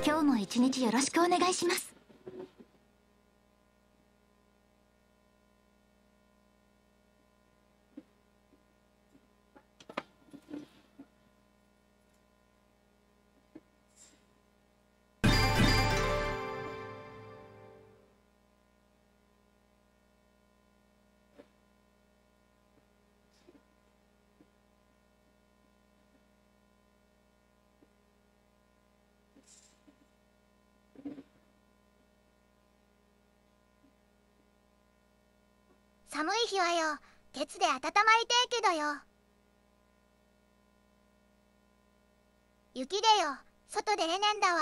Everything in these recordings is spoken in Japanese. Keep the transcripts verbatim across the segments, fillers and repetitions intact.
今日も一日よろしくお願いします。 寒い日はよ、鉄で温まりてえけどよ。雪でよ、外出れねえんだわ。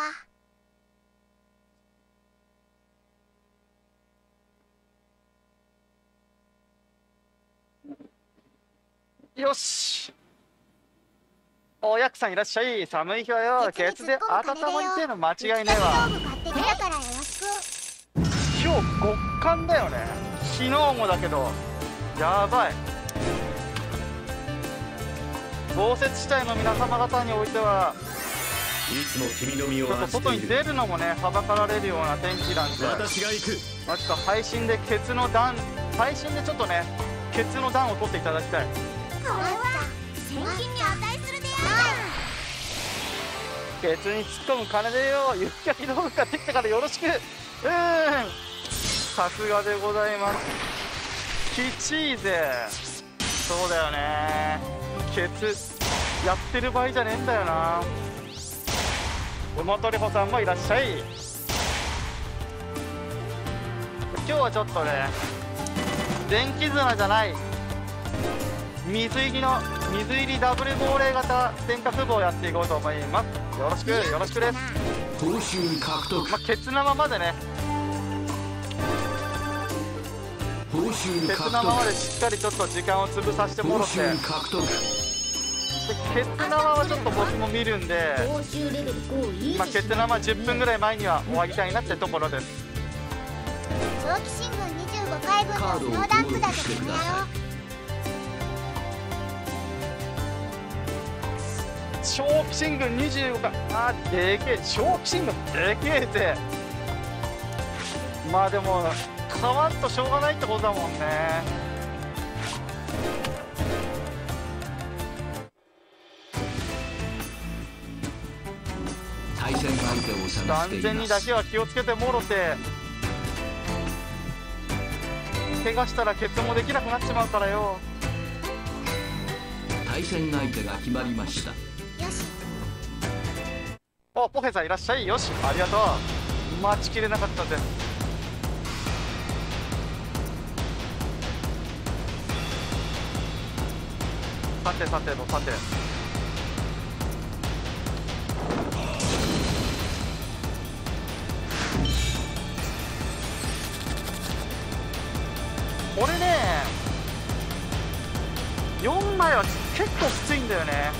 よし、おやくさんいらっしゃい。寒い日はよ、ケツで温まりてえの間違いねえわ。今日極寒だよね。昨日もだけどやばい。豪雪地帯の皆様方においてはいつも君の身をちょっと外に出るのもねはばかられるような天気なんで、私が行く。まあ、ちょっと配信でケツの段配信でちょっとねケツの段を取っていただきたい。 千金に値するでケツに突っ込む金でよ。雪かき道具ができたからよろしく。うん、さすがでございます。きちいぜ。そうだよね、ケツやってる場合じゃねえんだよな。馬取穂さんもいらっしゃい。今日はちょっとね電気綱じゃない水入りの水入りダブル亡霊型天下符号をやっていこうと思います。よろしくよろしくです。 報酬獲得。 まあ、ケツ生までね報酬ケツ生までしっかりちょっと時間を潰させてもらって、でケツ生はちょっと僕も見るんで、まあ、ケツ生じゅっぷんぐらい前には終わりたいなってところです。 長期新聞にじゅうごかいぶんのスノーダンクだってこの野郎。 長期新聞にじゅうごかい、あーでけえ。長期新聞でけえぜ。まあでも買わんとしょうがないってことだもんね。 対戦相手を探しています。 安全にだけは気をつけてもろて、怪我したらケツもできなくなっちまうからよ。 対戦相手が決まりました。 よし。 お、ポヘさんいらっしゃい。よし、ありがとう。待ちきれなかったぜ。さてさてのさて、これねよんまいは結構きついんだよね。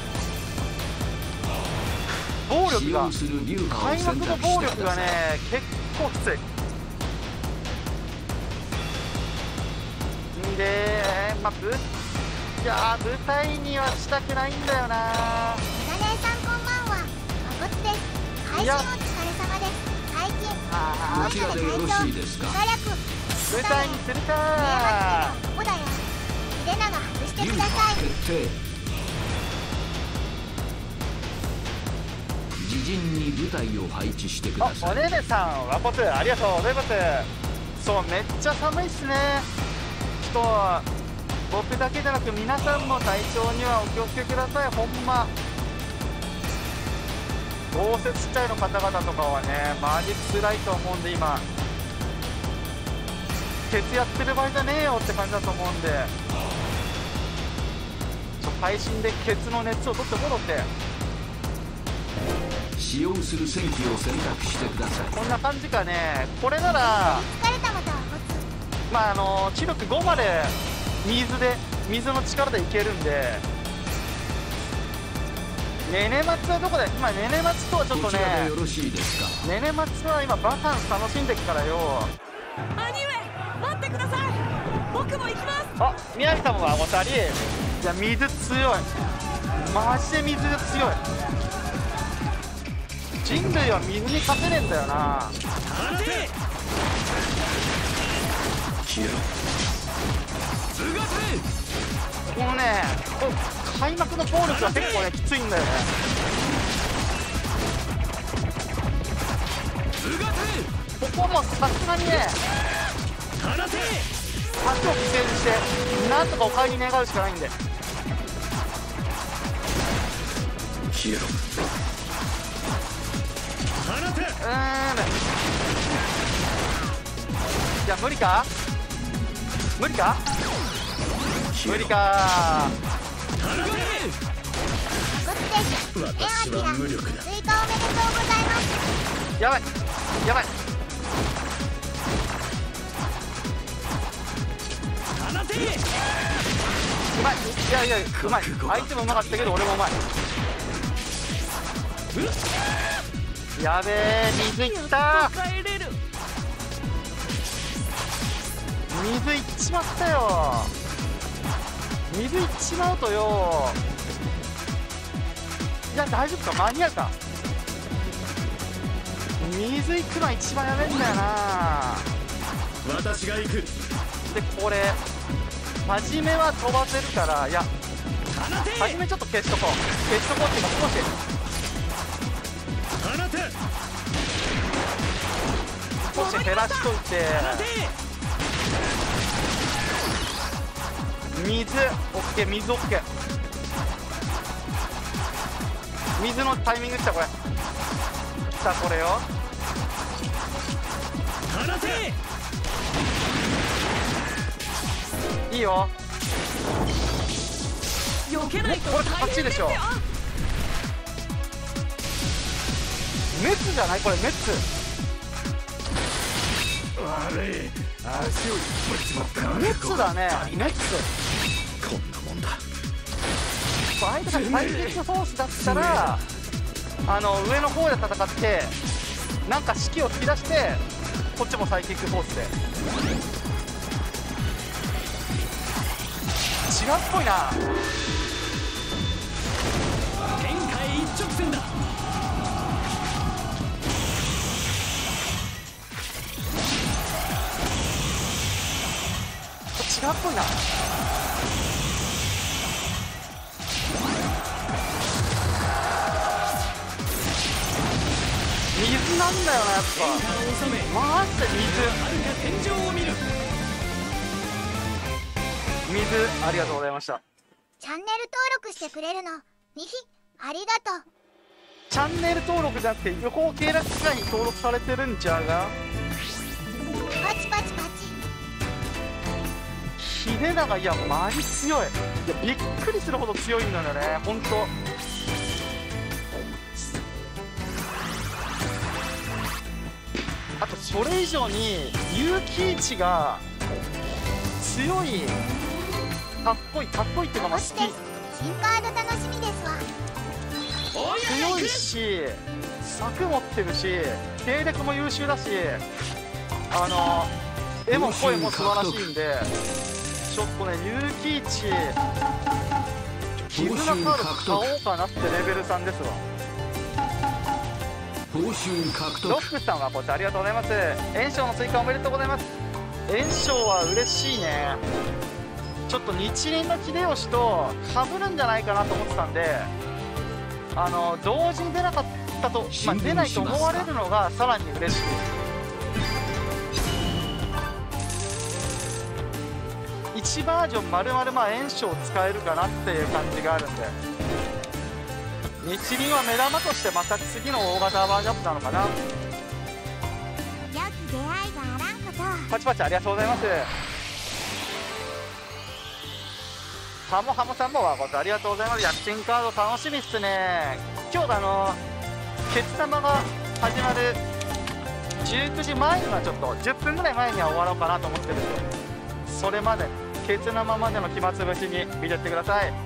暴力が開幕の暴力がね結構きついんで、まあぶいやー舞台にはしたくないんだよな。 メガネさんこんばんは、まこつです。配信お疲れ様です。最近こちらでよろしいですか。 舞台にするかー。ここだよ。秀長外してください。 決定。自陣に部隊を配置してください。 おねねさんワポツありがとうございます。そうめっちゃ寒いっすね。ちょっと僕だけじゃなく皆さんも体調にはお気をつけください。ほんま豪雪地帯の方々とかはねマジ辛いと思うんで、今ケツやってる場合じゃねえよって感じだと思うんで、ちょ配信でケツの熱を取ってもろって使用する戦機を選択してください。 こんな感じかね。これなら疲れたまたはこつ。 まああの知力ごまで水で水の力でいけるんで、ねね松はどこで今ねね松とはちょっとね、 よろしいですか。 ねね松は今バカンス楽しんでっからよ。 兄上待ってください、僕も行きます。 あ、宮城さんはお二人。いや水強い、マジで水が強い。 人類は水に勝てねえんだよな。このね、この開幕の暴力が結構ねきついんだよね。ここもさすがにね足を犠牲にしてなんとかお帰り願うしかないんで。消えろ。うーん、いや無理か無理か無理か。 私は無力だ。追加おめでとうございます。 やばいやばい。うまい。いやいやうまい。相手もうまかったけど俺もうまい。やべえ、水いった水いっちまったよ。水いっちまうとよ。いや大丈夫か、間に合うか。水いくのは一番やべえんだよな。 私が行く。 でこれ初めは飛ばせるから、いや初めちょっと消しとこう消しとこうっていうか少し少し減らしといて、水オッケー、水オッケー。水のタイミングきた。これきた、これよ。いいよ。 避けないとこれ勝ちでしょ。熱じゃないこれ、熱。 悪い、足を引っ張っちまった。 熱だね、熱。 こんなもんだ。 相手がサイキックフォースだったらあの上の方で戦ってなんか士気を引き出してこっちもサイキックフォースで違うっぽいな。 天海一直線だ。 違うっぽいな。水なんだよな、やっぱ。マジで水。 天井を見る。 水ありがとうございました。 チャンネル登録してくれるのにひありがとう。 チャンネル登録じゃなくて横尾経絡機械に登録されてるんじゃが。 パチパチパチ。 秀長、いやマジ強い。いやびっくりするほど強いんだよね、ほんと。あとそれ以上に結城一が強い、かっこいい、かっこいいっていうかまあ好き。 新カード楽しみですわ。 強いし策持ってるし経歴も優秀だし、あの絵も声も素晴らしいんで、ちょっとね結城一絆カード買おうかなってレベルさんですわ。 報酬獲得。 ロックさんはこちらありがとうございます。炎章の追加おめでとうございます。炎章は嬉しいね。ちょっと日輪の秀吉とかぶるんじゃないかなと思ってたんで、あの同時に出なかったと、まあ、出ないと思われるのがさらに嬉しい。いちバージョン丸々まあ炎章を使えるかなっていう感じがあるんで、日輪は目玉としてまた次の大型バージョンアップなのかな。 よき出会いがあらんこと。 パチパチありがとうございます。ハモハモさんもはことありがとうございます。躍進カード楽しみっすね。今日があのケツ玉が始まるじゅうくじまえにはちょっとじゅっぷんぐらい前には終わろうかなと思ってるんで、それまでケツ玉までの暇つぶしに見てってください。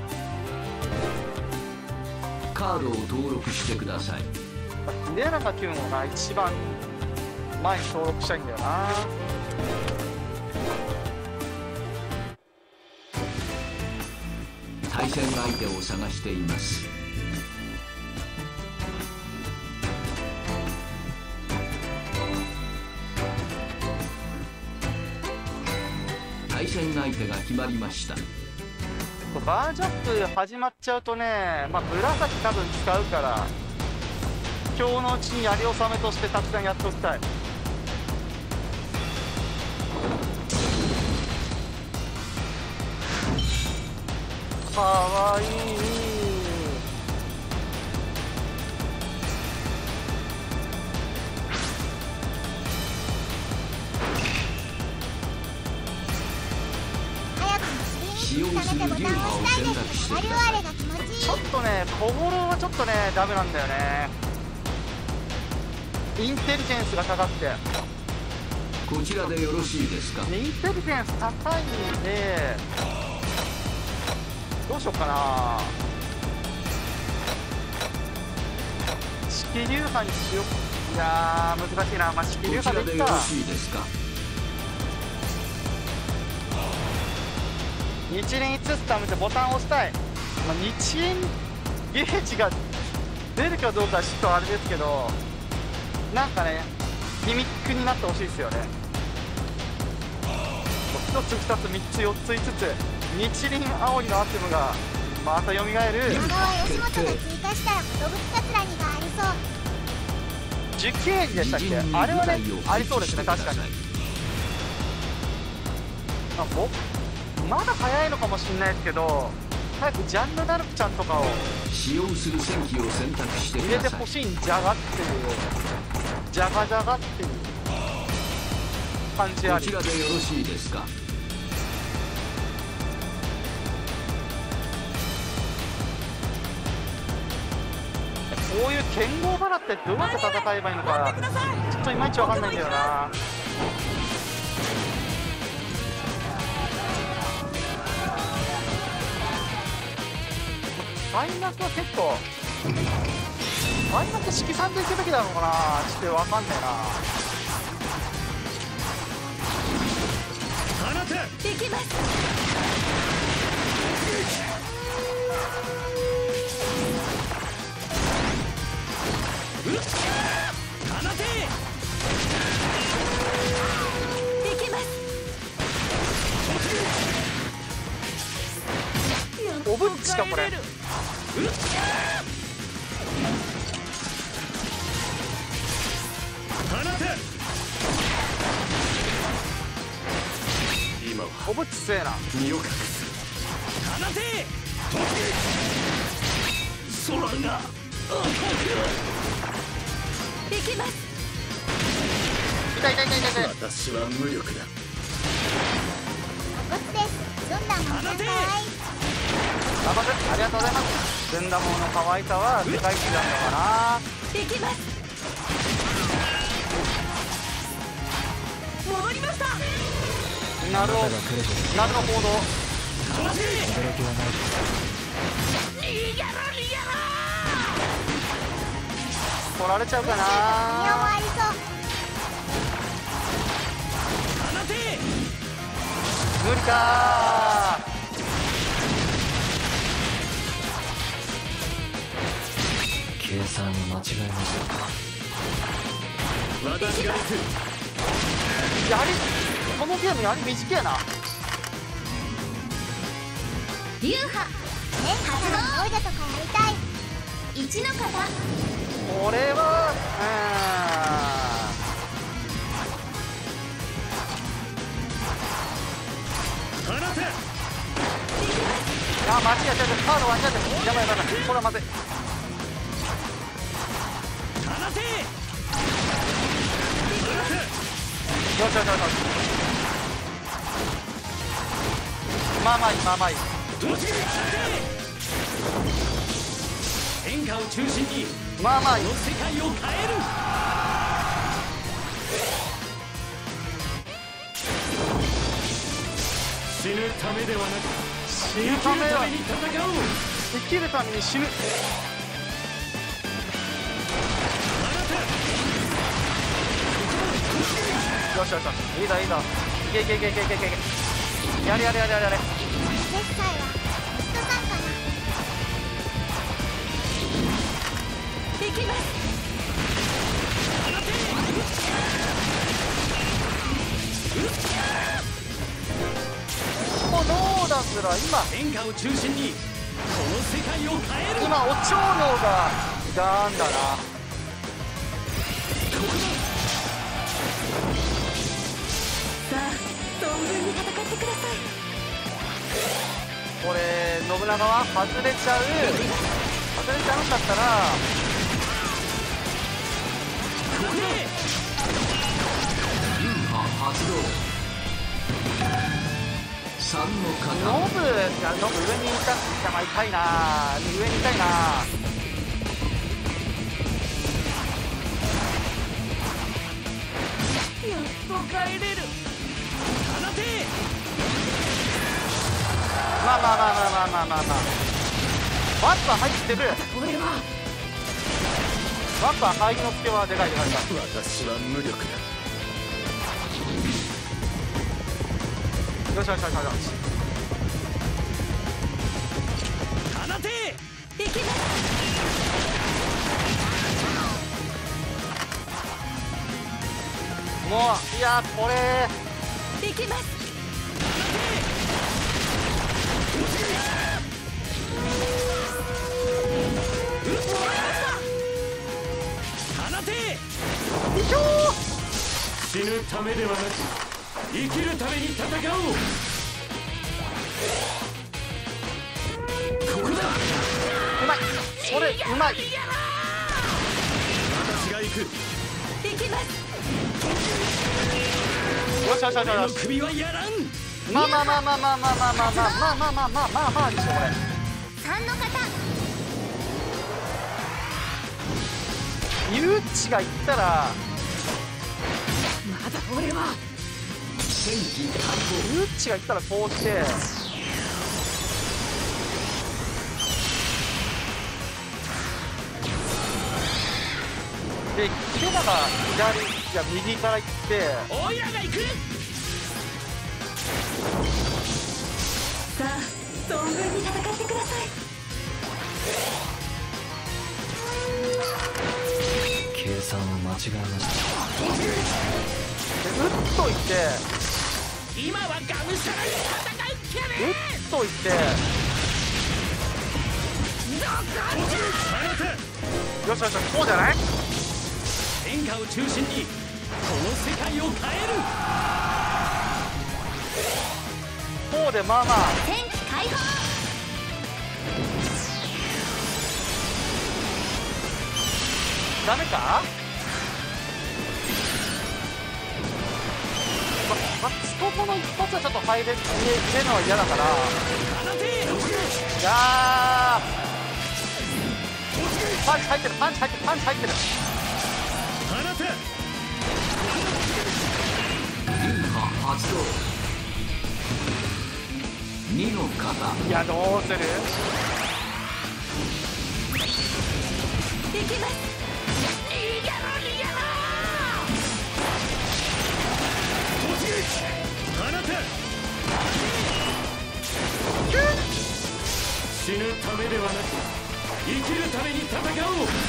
カードを登録してください。 秀長君をな一番前に登録したいんだよな。 対戦相手を探しています。 対戦相手が決まりました。 バージョアップ始まっちゃうとね、まあ紫多分使うから今日のうちにやり納めとしてたくさんやっておきたい。かわいい。 使用する流派を選択してください。 ちょっとね小五郎はちょっとねダメなんだよね。インテリジェンスが高くて。 こちらでよろしいですか。 インテリジェンス高いんでどうしようかな。式流派にしよう。いやー難しいな。まあ式流こちら派でいっか。 でよろしいですか。 日輪移すためでボタンを押したい。まあ、日輪ゲージが出るかどうかはちょっとあれですけど、なんかねギミックになってほしいですよね。ひとつふたつみっつよっついつつ日輪青りのアテムがまた蘇る。 今後は吉本が追加したら寿カツラにがありそう。 じゅうきゅうえんでしたっけ。あれはねありそうですね。確かに。あ僕まだ早いのかもしれないですけど、早くジャンヌ・ダルクちゃんとかを使用する戦機を選択して入れください。 てほしいんじゃがっていう、じゃがじゃがっていう感じあり。 こちらでよろしいですか。 こういう剣豪バラってどうやって戦えばいいのかちょっといまいちわかんないんだよな。開幕は結構開幕式さんでいくべきだろうかな。ちょっとわかんねえな。 できます。できます。 おぶっちかこれ。 今はおぶっちせえな。 身を隠す。空ができます。 痛い痛い痛い痛い。 私は無力だ。 おつです。ずんだもん先輩。 頑張ってありがとうございます。ずんだもの可愛さは世界一なんのかな。 できます。戻りました。 なるほど。なるほど。取られちゃうかな。 宮もありそう。 無理かー。 計算に間違えましたか。 私が行く。 やりこのゲームやり短いな。 流派ね、初のゴールドとかやりたい。 一の方。 これは放て。 あ間違えちゃった。カード割っちゃってやばいやばいやばい。これはまずい。 放て。 よしよしよしよし。まあまあいいまあまあいい。 変化を中心にまあまあいい。 この世界を変える。死ぬためではなく死ぬためは生きるために戦おう。 生きるために死ぬ。よしよしよし。いいぞいいぞ。いけいけいけいけいけいけ。やれやれやれやれやれ。 決済はホストさんかな。 できます。 だすら今変化を中心にこの世界を変える。 今お蝶量がガーンだな。 さあ存分に戦ってください。 これ信長は外れちゃう外れちゃうんだったらここで流派発動。三のノ型。 ブいやノブ上にいたいや痛いな上にいたいな。 やっと帰れる。 放て。 まあまあまあまあまあまあまあまあワッパー入ってる。 俺はワッパー肺の付けはでかいでかいか。 私は無力だ。 よしよしよしよし。 放て。 行きます。 もういやこれ行きます。 放て。 いしょ死ぬためではなく生きるために戦おう。ここだ。 うまいそれうまい。 私が行く。 行きます。 よしよしよし俺のよし。 首はやらん。 まあまあまあまあまあまあまあまあまあまあまあまあまあまあでしょこれ。 さんの方。 ユーチが言ったらまだ俺は戦機開放。 ユーチが言ったらこうしてでケナが左いや右から行っておいらが行く。 さあ存分に戦ってください。 計算を間違えました。 で打っといて今はがむしゃらに戦うキャ打っといてよしよしよしこうじゃない。 変化を中心にこの世界を変える。 こうでまあまあ天気解放。 ダメか。ままストコの一発はちょっと入れ入れるのは嫌だから。 放て。 いやーパンチ入ってるパンチ入ってるパンチ入ってる。 放て。 流派発動。二の型。 いやどうする。 行きます。 死ぬためではなく生きるために戦おう。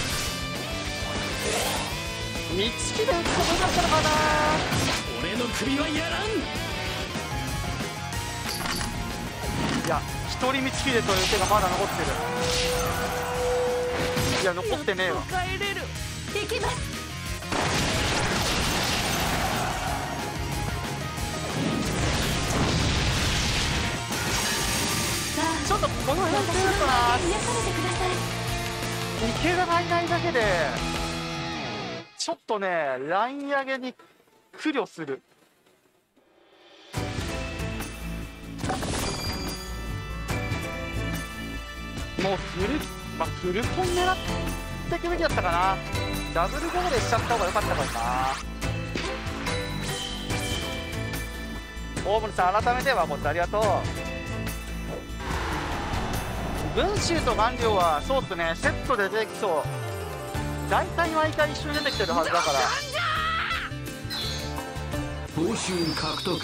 三つきで飛び出したのかな。 俺の首はやらん。 いや一人三つきでという手がまだ残ってる。いや残ってねえわ。 帰れる。行きます。 ちょっとこの辺で言うとな癒されてください。 池田がいないだけでちょっとねライン上げに苦慮する。もうフルまあフルコン狙っていくべきだったかな。ダブルゴールしちゃった方が良かったかな。大森さん改めてはもうありがとう。文集と顔料はそうっすねセットで出てきそう。大体毎回一緒に出てきてるはずだから。 報酬獲得。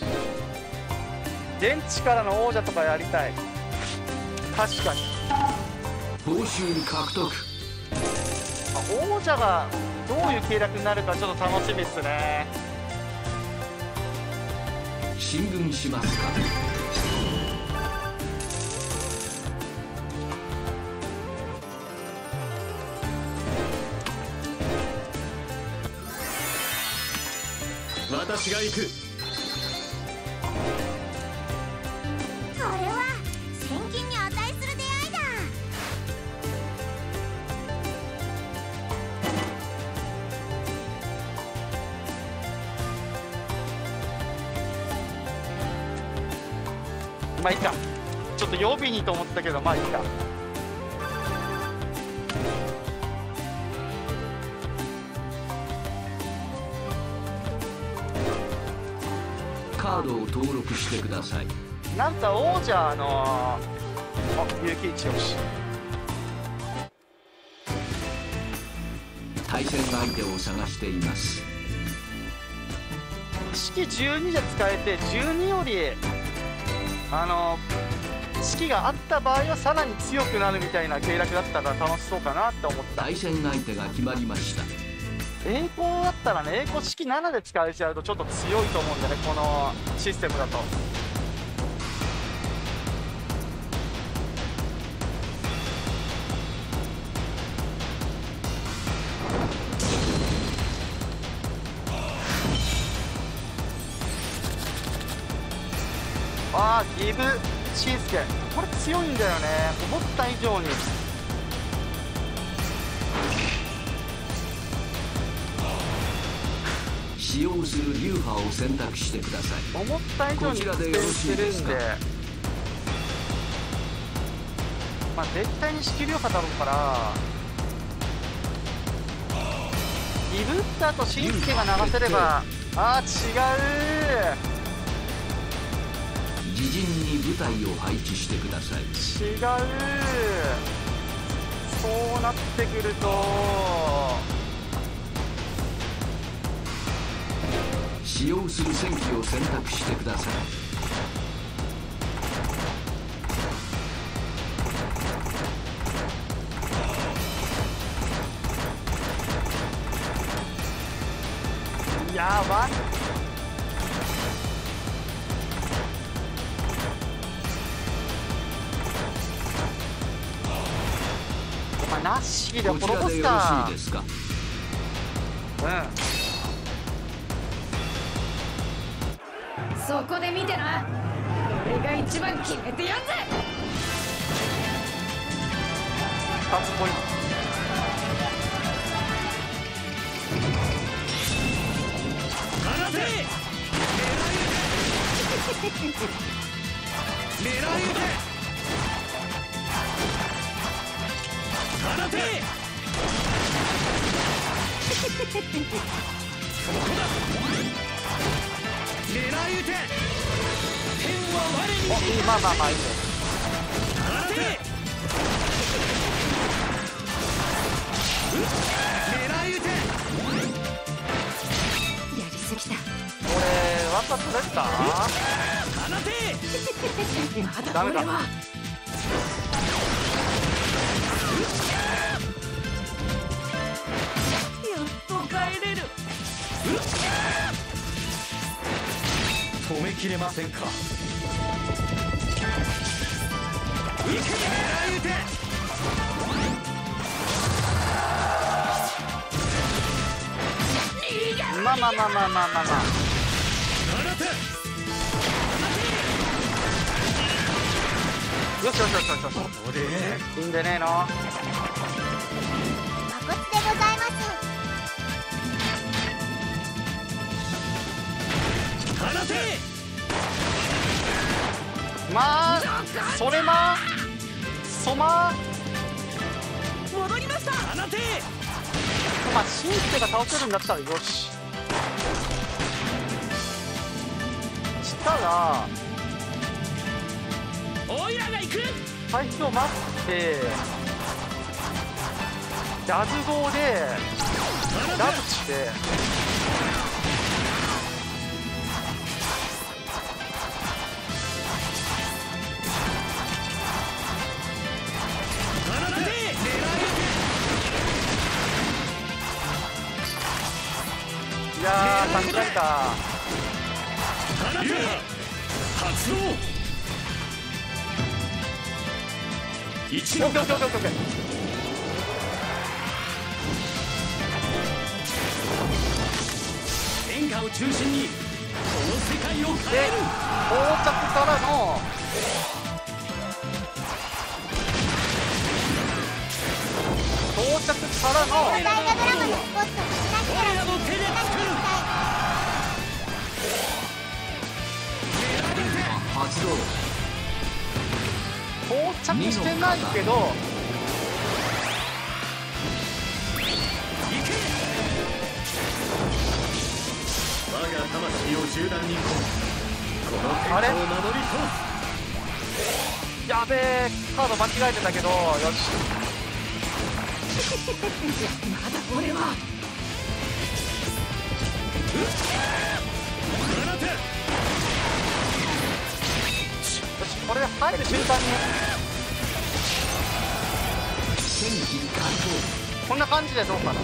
現地からの王者とかやりたい。確かに報酬獲得。 王者がどういう計略になるかちょっと楽しみっすね。 進軍しますか。 私が行く。 これは千金に値する出会いだ。 まあいいか。ちょっと予備にと思ったけど、まあいいか。 カードを登録してください。 なんか王者のあ結城一押し。 対戦相手を探しています。 式じゅうにで使えてじゅうによりあの式があった場合はさらに強くなるみたいな計略だったら楽しそうかなって思った。 対戦相手が決まりました。 栄光だったらね、栄光式ななで使えちゃうとちょっと強いと思うんだね、このシステムだと。ああ、ギブシンスケ、これ強いんだよね、思った以上に。 使用する流派を選択してください。 思った以上に苦戦してるんで、まあ絶対に式流派だろうから、ギブった後シンスケが流せれば。ああ、違う。 自陣に部隊を配置してください。 違う。そうなってくると使用する戦機を選択してください。 やばい。お前ナッシーでこちら滅ぼですよろか。 しいですか。 うん、 そこで見てな。俺が一番決めてやんぜ。 ふたつポイント。 放て。狙い撃て。放て。ここだ。狙い撃て。天は我に。 お、いい、まあまあまあいいね。 放て。狙い撃て。 やりすぎた。 これワンパットですか。 放て。 まだダメだ。 俺はやっと帰れる。 止めきれませんか。行け。狙い撃て。 まあまあまあまあまあまあまあ。 放て。 よしよしよしよしよし。 俺いいんでねえの。 まこつでございます。 放て。 まあそれまそま戻りました。 放て。 まあシンスケが倒せるんだったらよし。したらおいらが行く。 回復を待ってジャズ号でダブして放て。狙いいやー考えた。 放て。発動。一のオッケーオッケーオッケーオッケー。 天下を中心にで到着からの到着からの大河ドラマのスポットをなしたらみんなに伝え発動。 到着してないけど我が魂を集団に込めこのあれ天下を守り通す。 やべえカード間違えてたけどよしまだ俺は放て。 よしこれで入る瞬間に戦機開こんな感じでどうかな。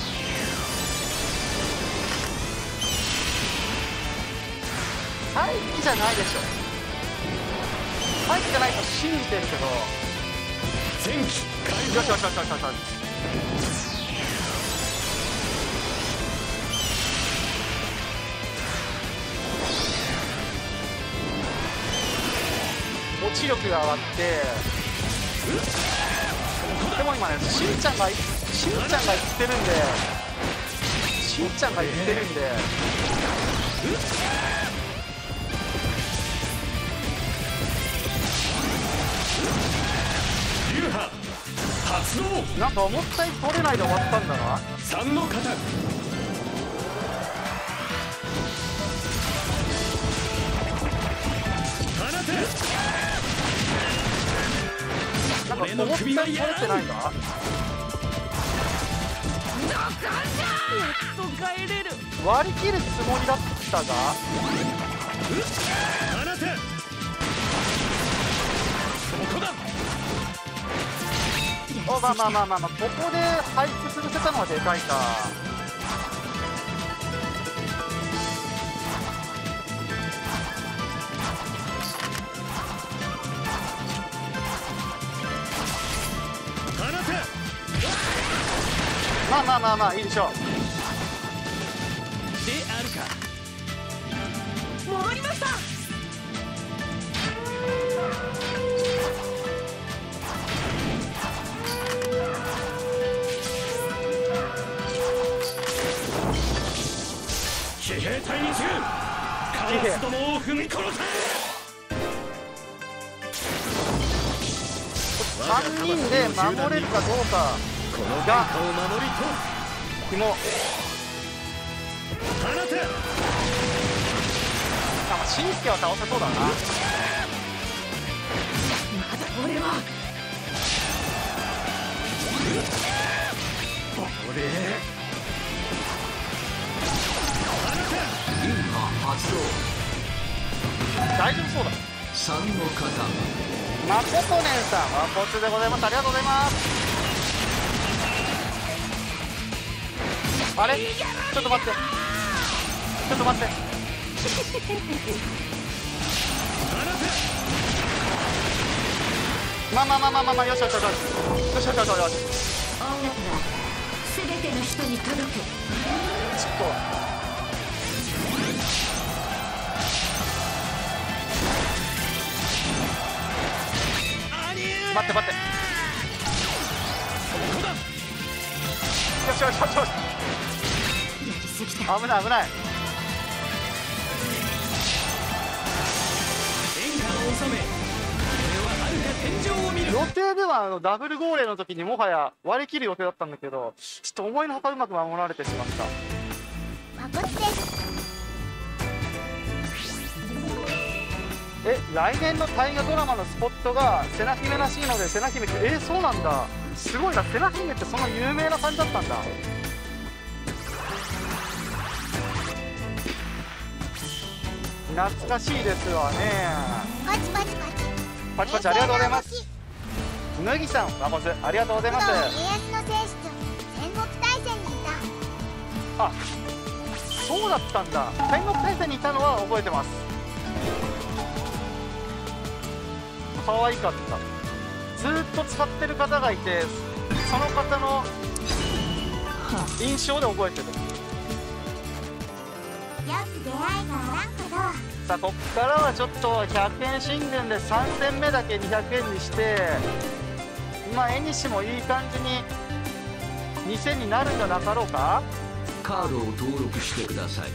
待機じゃないでしょ。待機じゃないと信じてるけど戦機開よしよしよしよしよし。落ち力が上がってでも今ねしんちゃんがしんちゃんが言ってるんでしんちゃんが言ってるんで流派発動。 なんか思ったより取れないで終わったんだな。 三の型。放て。 なんか思ったより取れてないんだ。割り切るつもりだったが放て。ここだ。 おまあまあまあまあまあここで配布潰せたのはでかいか。 放て。 まあまあまあまあいいでしょう。 であるか。 戻りました。 騎兵隊に次ぐカラスどもを踏み殺せ。 さんにんで守れるかどうかこの天下を守り通ひもす。放て。 なんかしんすけは倒せそうだな。 まだ俺は俺流派発動。 大丈夫そうだ。 三の型。 まことねんさんワンポツでございます。ありがとうございます。あれちょっと待ってちょっと待ってまあまあまあまあまあまあよしよしよしよしよしよしよしよし。 音楽は全ての人に届く。 ちょっと待って待ってよしよしよしよし。 やりすぎた。 危ない危ない。 天下を治め俺は遥か天井を見る。 予定ではあのダブル号令の時にもはや割り切る予定だったんだけどちょっと思いのほかうまく守られてしまった。 まこつです。 え来年の大河ドラマのスポットが瀬名姫らしいので瀬名姫ってえー、そうなんだすごいな。瀬名姫ってそんな有名な感じだったんだ。懐かしいですわね。 パチパチパチ。 パチパチありがとうございます。麦さんワモズありがとうございます。 工藤家康の正室戦国大戦にいた。 あそうだったんだ。戦国大戦にいたのは覚えてます。可愛かった。ずーっと使ってる方がいてその方の印象で覚えてる。 出会いがあらんほど。 さあこっからはちょっとひゃくえん神殿でさん戦目だけにひゃくえんにして、まあ絵にしもいい感じにに戦になるんじゃなかろうか。 カードを登録してください。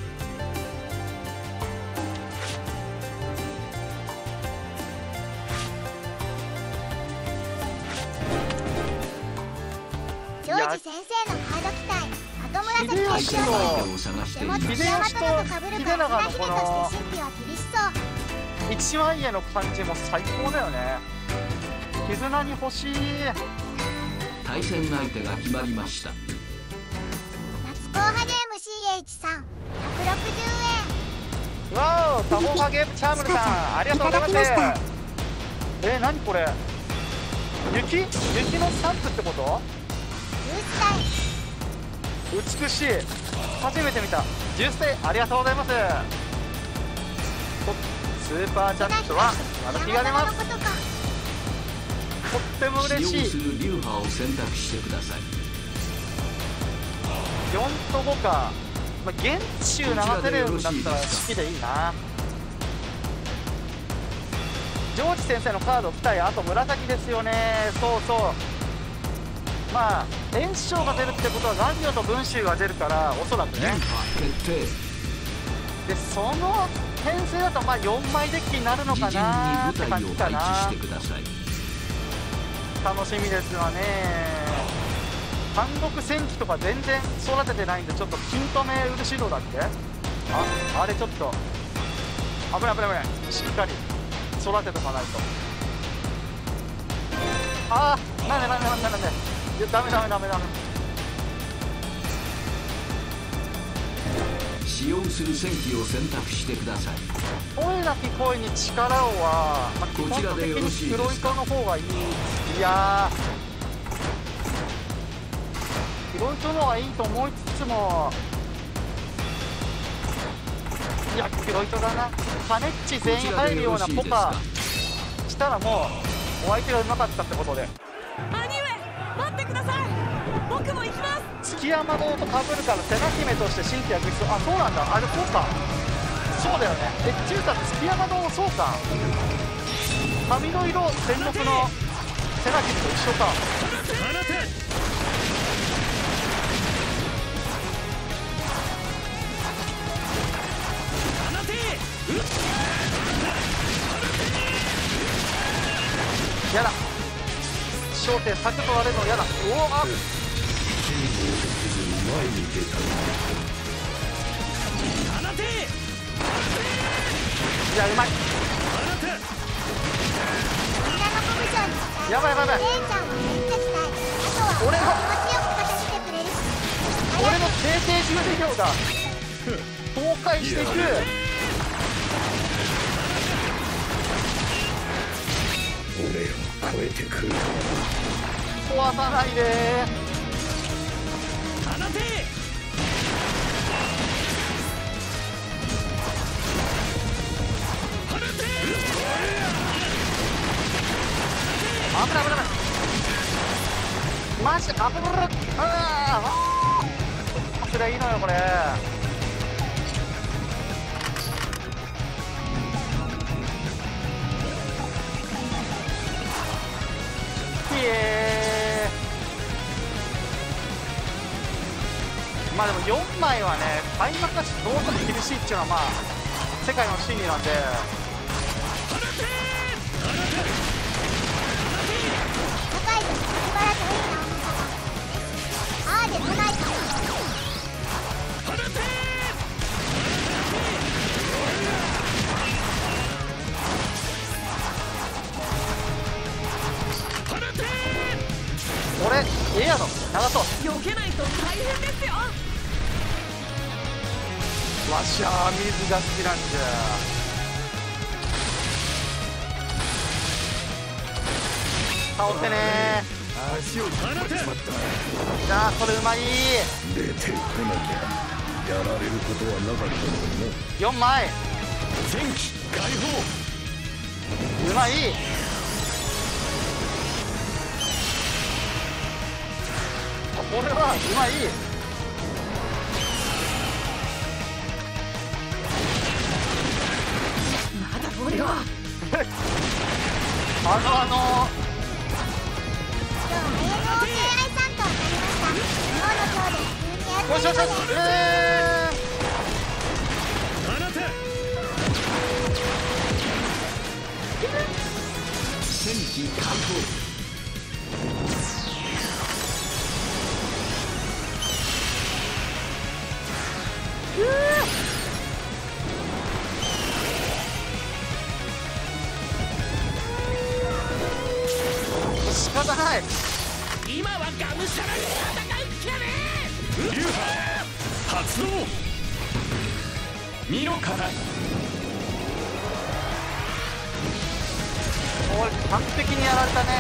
ジョージ先生のカード機体後紫秀吉と決勝で、 を探していでもます。 土山殿と被るからひな姫として神秘は厳しそう。 一枚絵の感じも最高だよね。絆に欲しい。 対戦相手が決まりました。 夏高派ゲーム シーエイチ さんひゃくろくじゅうえん。 わお、タモハゲームチャームルさんありがとうございます。 いただきまえー、何これ、雪雪のスタンプってこと。美しい、初めて見た。じゅっさいありがとうございます。スーパーチャットは私が出ます。とっても嬉しい。 使用する流派を選択してください。 よんとごか、まあ、現中流せるようになったら好きでいいな。ジョージ先生のカード来たよ。あと紫ですよね。そうそう、まあ炎症が出るってことは顔料と文集が出るから、おそらくね。 決定。 でその編成だとまあよんまいデッキになるのか自なーって陣に感じかな。 部隊を配置してください。 楽しみですわね。単独戦記とか全然育ててないんで、ちょっと金止め漆道だって、ああれちょっと危ない危ない危ない、しっかり育てとかないと。ああ、なんでなんでなんでなんで、いやダメダメダメダメ。 使用する戦機を選択してください。 声なき声に力をは、まあ、基本こちら的でよろしいに黒ですか。 糸の方がいい。いやー、黒糸の方がいいと思いつつも、いや黒糸だな。カネッチ全員入るようなポカしたらもうお相手がうまかったってことで。 兄上待ってください、僕も行きます。 月山堂とかぶるから瀬名姫として新規はグッズ。あ、そうなんだ。あれそうか、そうだよね。え、っていうか月山堂もそうか、髪の色戦国の瀬名姫と一緒か。やだ、焦点先取られるのやだ。おお、あっ、いやうまい。やばいやばいやばい。俺の俺の定型じゅうびょうが崩壊していく。 俺を超えてくる。 壊さないでー。危ない危ない、マジで危ない。ああ、それはいいのよこれ。ひえー、まあでもよんまいはね、開幕がどうしても厳しいっていうのはまあ世界の真理なんで。俺ええやろ、長そう。 避けないと大変ですよ。 わしゃ水が好きなんじゃ。倒せねー。 足を引っ張っちまった。 じゃあこれうまい。 出てこなきゃやられることはなかったのにな。 よんまい戦機解放。 うまい。これはうまい。 あのあの今日 アイエヌオーケーアイ さんと当たりました。昨日の今日で普通にやってよしよしよし、え放て戦機確保。 ー、仕方ない。 今はがむしゃらに戦うっきゃね。流派発動。身の型。 俺完璧にやられたね。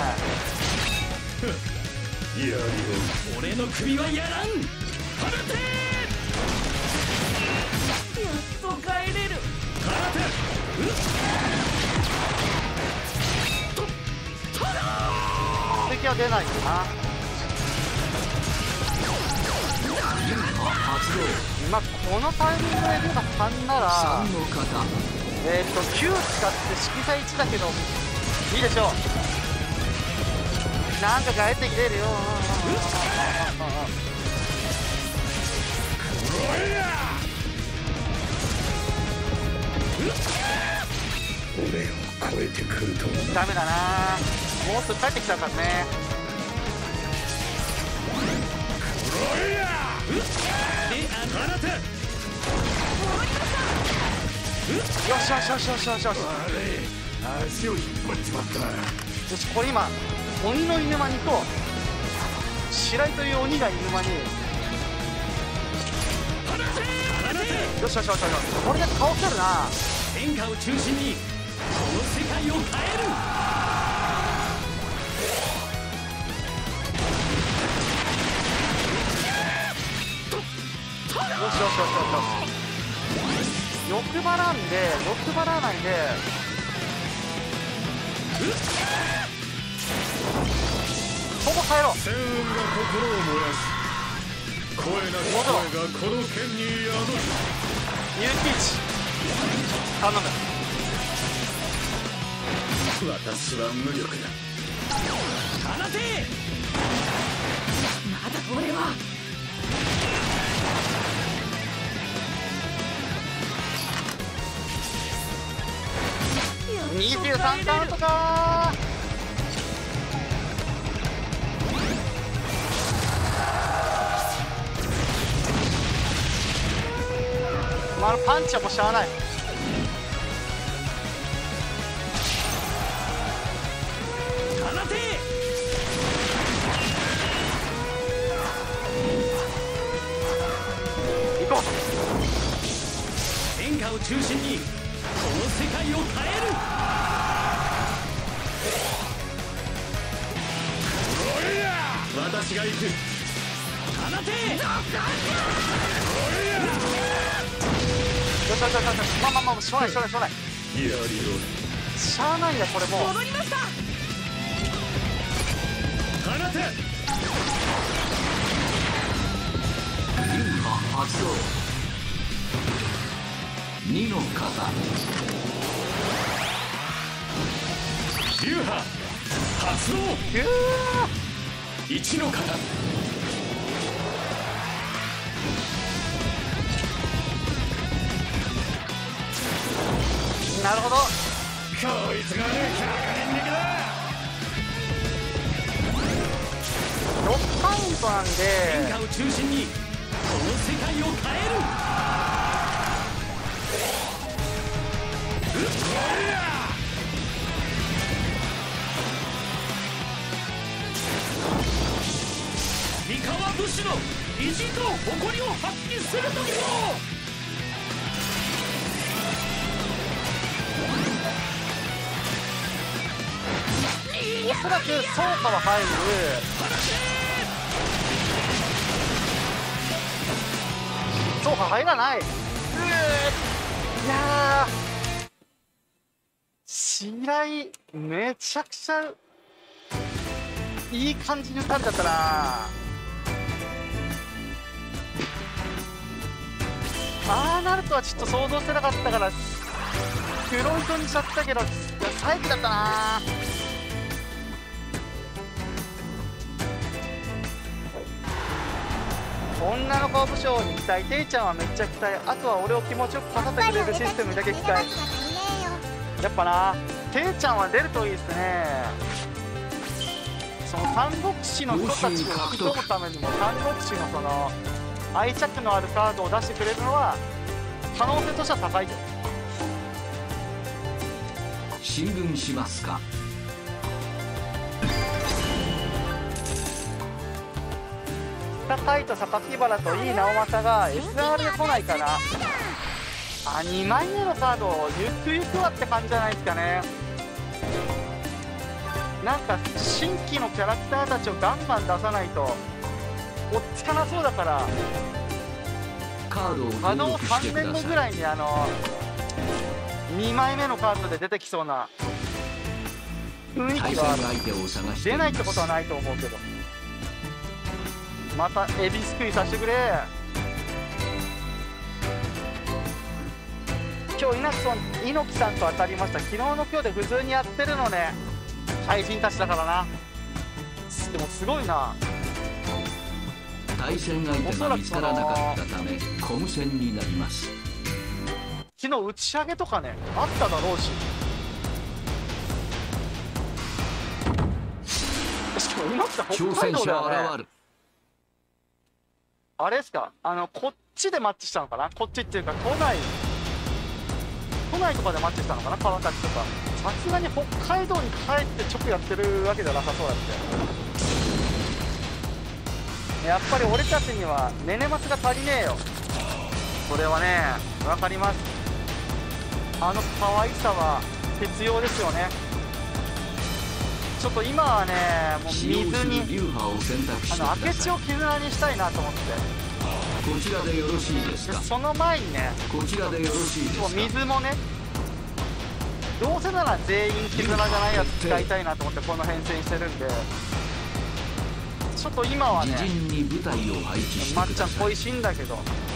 やりよ俺の首はやらん。放てやっと帰れる。放てとただ敵は出ないよな。 発動。 今このタイミングで出たさんならさんの型。 えーっときゅう使って色彩いちだけどいいでしょう。なんか帰ってきてるよ。 俺を超えてくるとダメだな。もうすぐ帰ってきちゃうからね。 放てよしよしよしよしよしよし足を引っ張っちまったな。 よし、これ今鬼の犬間にと白井という鬼が犬間に放て放てよしよしよしよし、これで倒せるな。 天下を中心にこの世界を変える。 よしよしよしよしよし、欲張らんで欲張らないでここ帰ろう。 戦雲が心を燃やす。声なき声がこの剣に宿る。 勇気一頼む。 私は無力だ。放てまだ俺はにじゅうさんカウントかー。まあ、パンチはもうしゃあない。 放て行こう。 天下を中心にこの世界を変える。私が行く。放てよしよしよしよし、まあまあまあ、しょうがないしょうがないしょうがない。 やりよしゃあないんだこれもう。 戻りました。 放て流派発動。にの型。 流派発動。 ひゅいちの型。 ー、なるほど。 こいつがね百人力だ。 ろくカウントなん天で下を中心にこの世界を変える。三河武士の意地と誇りを発揮するときも。 おそらく総価は入る。総価入らない。うー、いやー白井めちゃくちゃいい感じに打たれちゃったな。ああなるとはちょっと想像してなかったから黒糸にしちゃったけど、いや佐伯だったな。女の子武将に期待、ていちゃんはめっちゃ期待、あとは俺を気持ちよく勝たせてくれるシステムだけ期待。やっぱな、ていちゃんは出るといいですね。その三国志の人たちを引き込むためにも、三国志のその愛着のあるカードを出してくれるのは可能性としては高いよ。 進軍しますか。 高いと榊原といい直政が エスアール で来ないかな。あ、にまいめのカードゆくゆくはって感じじゃないですかね。なんか新規のキャラクターたちをガンガン出さないと追っつかなそうだから、 カードをあの登録して 3年後ください。 ぐらいにあのにまいめのカードで出てきそうな雰囲対戦気はある。 相手を探してい出ないってます。 ことはないと思うけど、またエビすくいさせてくれ。今日猪木さん猪木さんと当たりました。昨日の今日で普通にやってるのね、怪人たちだからな。でもすごいな。 対戦相手が見つからなかったためコム戦になります。 昨日打ち上げとかねあっただろうし、しかも猪木さん挑北海戦者道だよね。 現る。 あれですか、あのこっちでマッチしたのかな。こっちっていうか都内都内とかでマッチしたのかな、川崎とか。さすがに北海道に帰って直やってるわけじゃなさそうだって。やっぱり俺たちにはネネマスが足りねえよ。これはねわかります。あの可愛さは必要ですよね。ちょっと今はねもう水使用するに流派を選択してあのください。 明智を絆にしたいなと思って。 こちらでよろしいですか。 でその前にねこちらでよろしいですもうか。 水もね、どうせなら全員絆じゃないやつ使いたいなと思ってこの編成にしてるんで、ちょっと今はね自陣に部隊を配置してまっください。 ちゃん恋しいんだけど、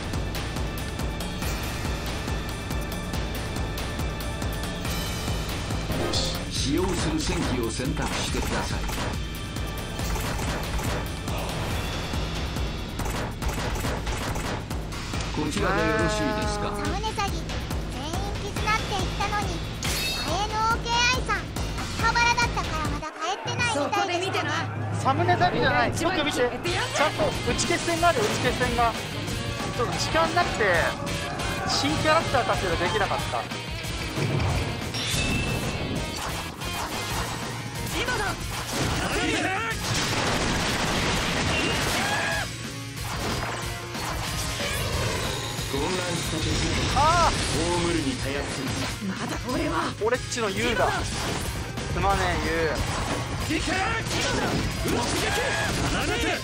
使用する戦機を選択してください。こちらでよろしいですか。 サムネ詐欺全員絆って言ったのに、前の オーケーアイ さん秋葉原だったからまだ帰ってないそみたいですこで見てな。 サムネだけじゃない、 一番よく見て、ちゃんと打ち消し戦がある。打ち消し戦がちょっと時間なくて新キャラクターたちでできなかった。 今だ。混乱した敵ああを葬るにたやすい。 まだ俺は俺っちのユウだ。すまねえユウ。 撃今だ。うわっ撃放て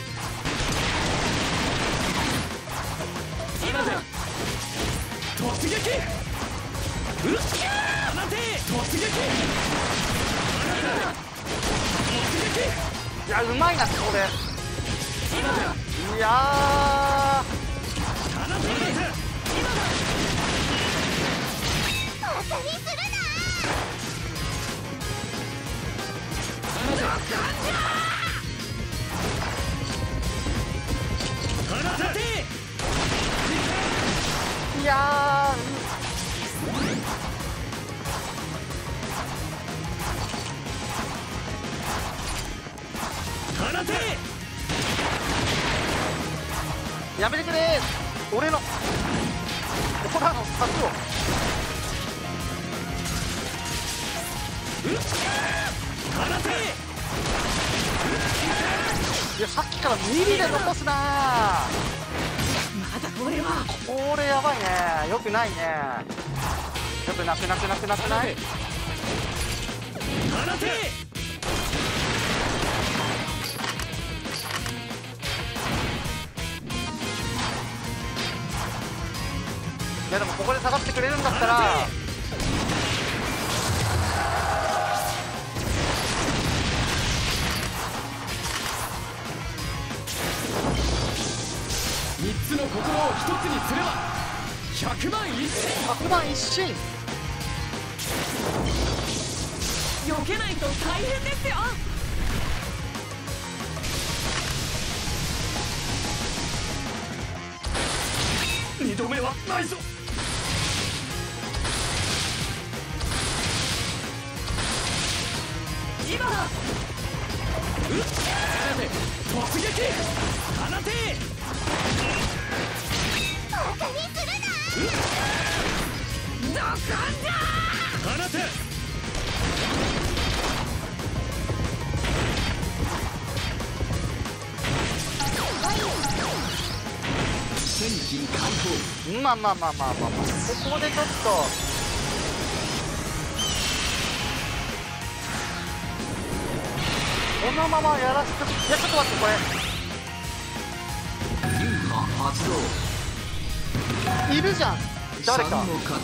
今だ。突撃うっ放て突撃突撃いやうまいなこれ。 今だ。 いやー放て今だ。 バカにするな。 放ていや放てーやめてくれー。俺のオラの策を。 放ていやさっきからミリで残すなー。 まだ俺はこれやばいね。よくないね。よくなくなくなくなくない。 放ていやでもここで下がってくれるんだったら三つの心を一つにすれば百万一心。 ひゃくまん一心。 避けないと大変ですよ。二度目はないぞ。今だ。うっ、突撃放て。 バカにするな。 ドカンだ。放て。 戦地解放。 まあまあまあまあまあまあ、ここでちょっとこのままやらせて、いやちょっと待って、これ流派発動。 いるじゃん、誰か。 三の型。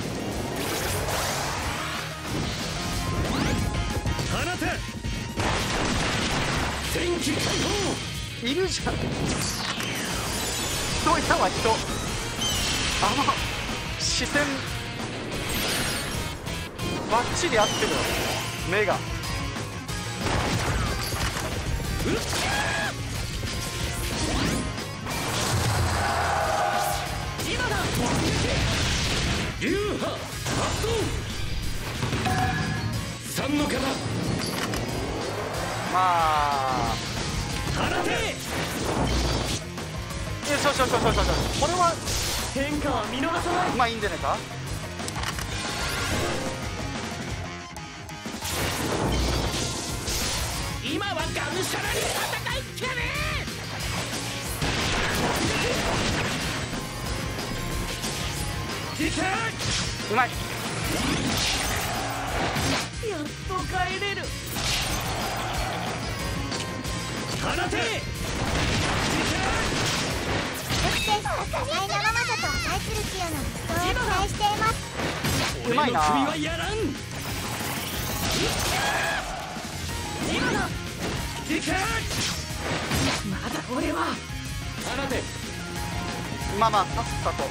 放て。戦機解放。 いるじゃん。人いたわ、人。あの視線バッチリ合ってるよ、目が。 今だ。流派発動。三の型。 まあ放て。 よしよしよしよしよしよし、これは変化は見逃さない。 まあいいんじゃないか。 今はがむしゃらに戦いっきゃね。いけ。 うまい。 やっと帰れる。放て。 そして多彩なママザと対するキヨの一層を期待しています。 うまいな。 俺の首はやらん。今だ。いけ。まだ俺は。放て。 まあまあさっさと。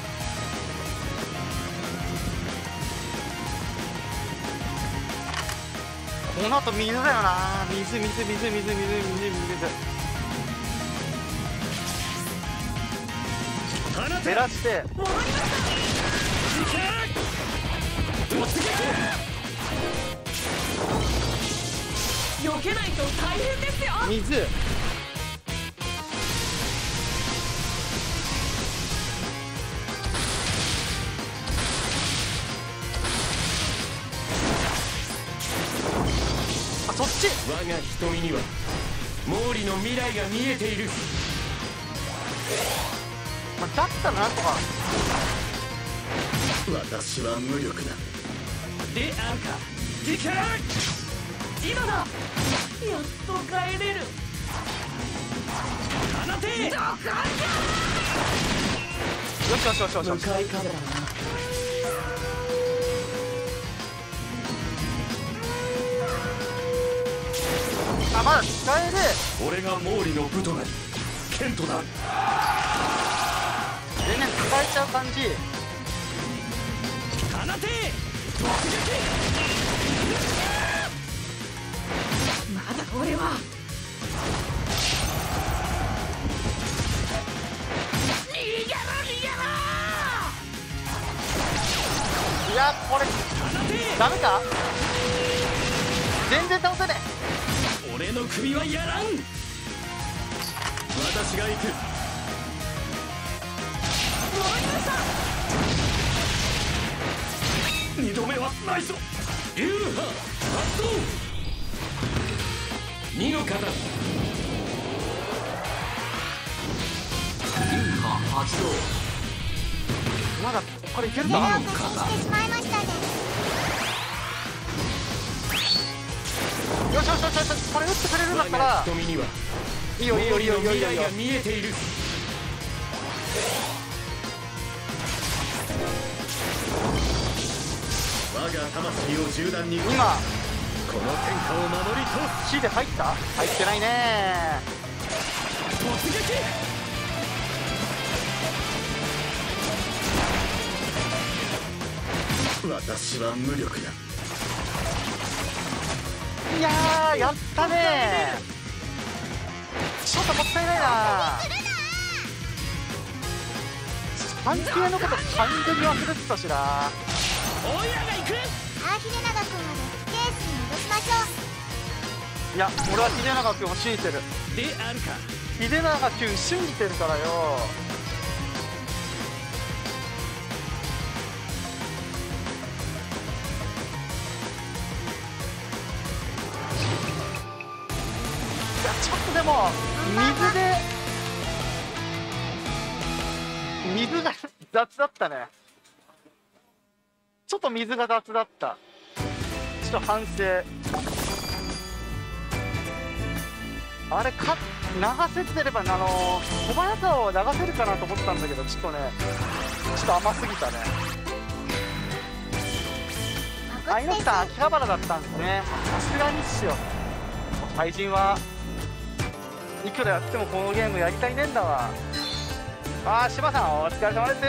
この後水だよな。水水水水水水水水。照らして。 戻りました。突撃。避けないと大変ですよ。 水。あ、そっち。 我が瞳には毛利の未来が見えている。 まあ、だったらなんとか。 私は無力だ。であるか。いけ。今だ。やっと帰れる。放て。ドカンだ。 よしよしよしよしよし。 向かい風だな。 あ、まだ使える。 俺が毛利の部となりケントだ。 全然使えちゃう感じ。 放て。突撃。まだ俺は。逃げろ逃げろ。 いやこれ放て。 ダメか。全然倒せね俺の首はやらん。私が行く。二度目はないぞ。流派発動。二の型。 流派発動。 まだこれいける目をか。 過信してしまいましたね。 よしよしよしよし、これ打ってくれるんだった我がら瞳にはいいよいいよいいよいいよいいよいいよ。 未来が見えている。我が魂を銃弾に今この天下を守り通す。 火で入った？入ってないね。 突撃。私は無力だ。 いやーやったねー。ちょっともったいないな。関係のこと完全に忘れてたしな。 おいらが行く。 あー秀長君までケースに戻しましょう。 いや俺は秀長君を信じてる。 であるか。 秀長君信じてるからよ。いやちょっとでも水で水が雑だったね。ちょっと水が雑だった。ちょっと反省。あれか流せてれば、あの小早川を流せるかなと思ったんだけど、ちょっとねちょっと甘すぎたね。あいのさん秋葉原だったんですね。さすがにっすよ。怪人はいくらやってもこのゲームやりたいねんだわ。あー柴さんお疲れ様です。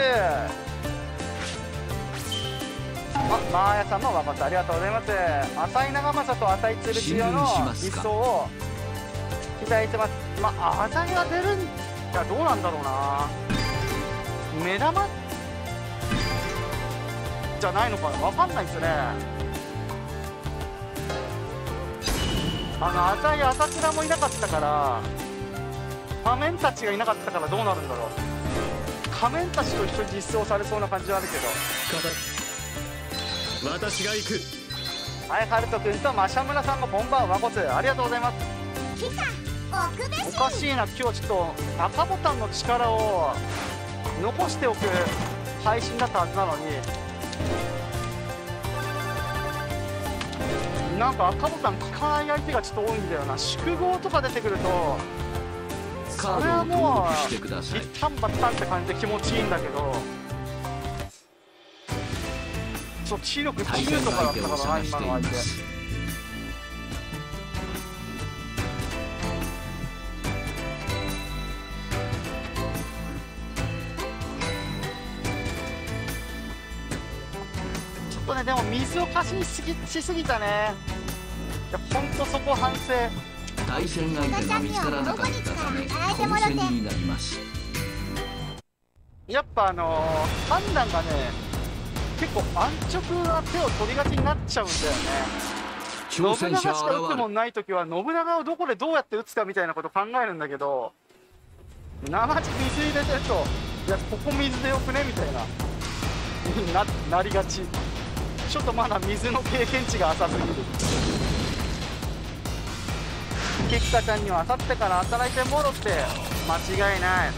あマーヤさんも頑張ってありがとうございます。浅井長政と浅井鶴千代の一層をいただいてます。まあ浅井は出るんじゃどうなんだろうな。目玉じゃないのかな、分かんないですね。あの浅井朝倉もいなかったから仮面たちがいなかったからどうなるんだろう。仮面たちと一緒に実装されそうな感じはあるけど。 私が行く。 はい、ハルト君とマシャムラさんもこんばんはごつありがとうございます。 キさん奥べし。 おかしいな、今日ちょっと赤ボタンの力を残しておく配信だったはずなのに、なんか赤ボタン効かない相手がちょっと多いんだよな。宿号とか出てくるとそれはもう一旦バッタンって感じで気持ちいいんだけど、ちょっと知力きゅうとかだったからな今の相手。ちょっとねでも水を貸しにしすぎしすぎたね。いやほんとそこ反省。 対戦相手が見つからなかったため混戦になります。 やっぱあのー、判断がね結構安直な手を取りがちになっちゃうんだよね。信長しか打つもんない時は信長をどこでどうやって打つかみたいなこと考えるんだけど、生地水入れてるといやここ水でよくねみたいなな, なりがち。ちょっとまだ水の経験値が浅すぎる。キクカちゃんにはあさってから働いてもろって間違いない。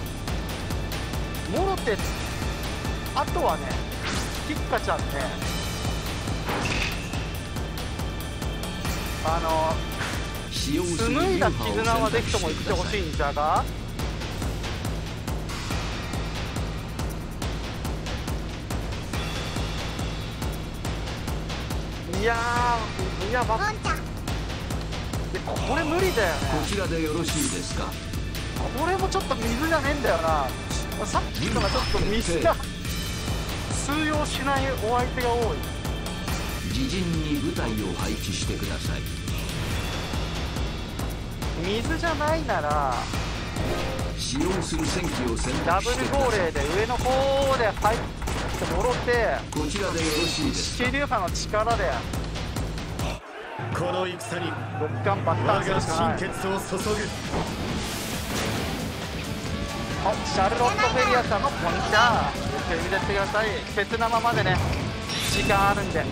もろってあとはねキクカちゃんねあの紡いだ絆はぜひとも言ってほしいんじゃが、いやーいやばっこれ無理だよね。 こちらでよろしいですか。 これもちょっと水じゃねえんだよな。さっきのがちょっと水が通用しないお相手が多い。 自陣に部隊を配置してください。 水じゃないなら使用する戦機を選ダ択してください。 ブル号令で上の方で入ってもろってこちらでよろしいですか。 地流派の力でこの戦に六冠バッターするしかない。 我が心血を注ぐ。 おシャルロット・フェリアさんもこんにちは。よく見てってください。鉄生までね時間あるんで。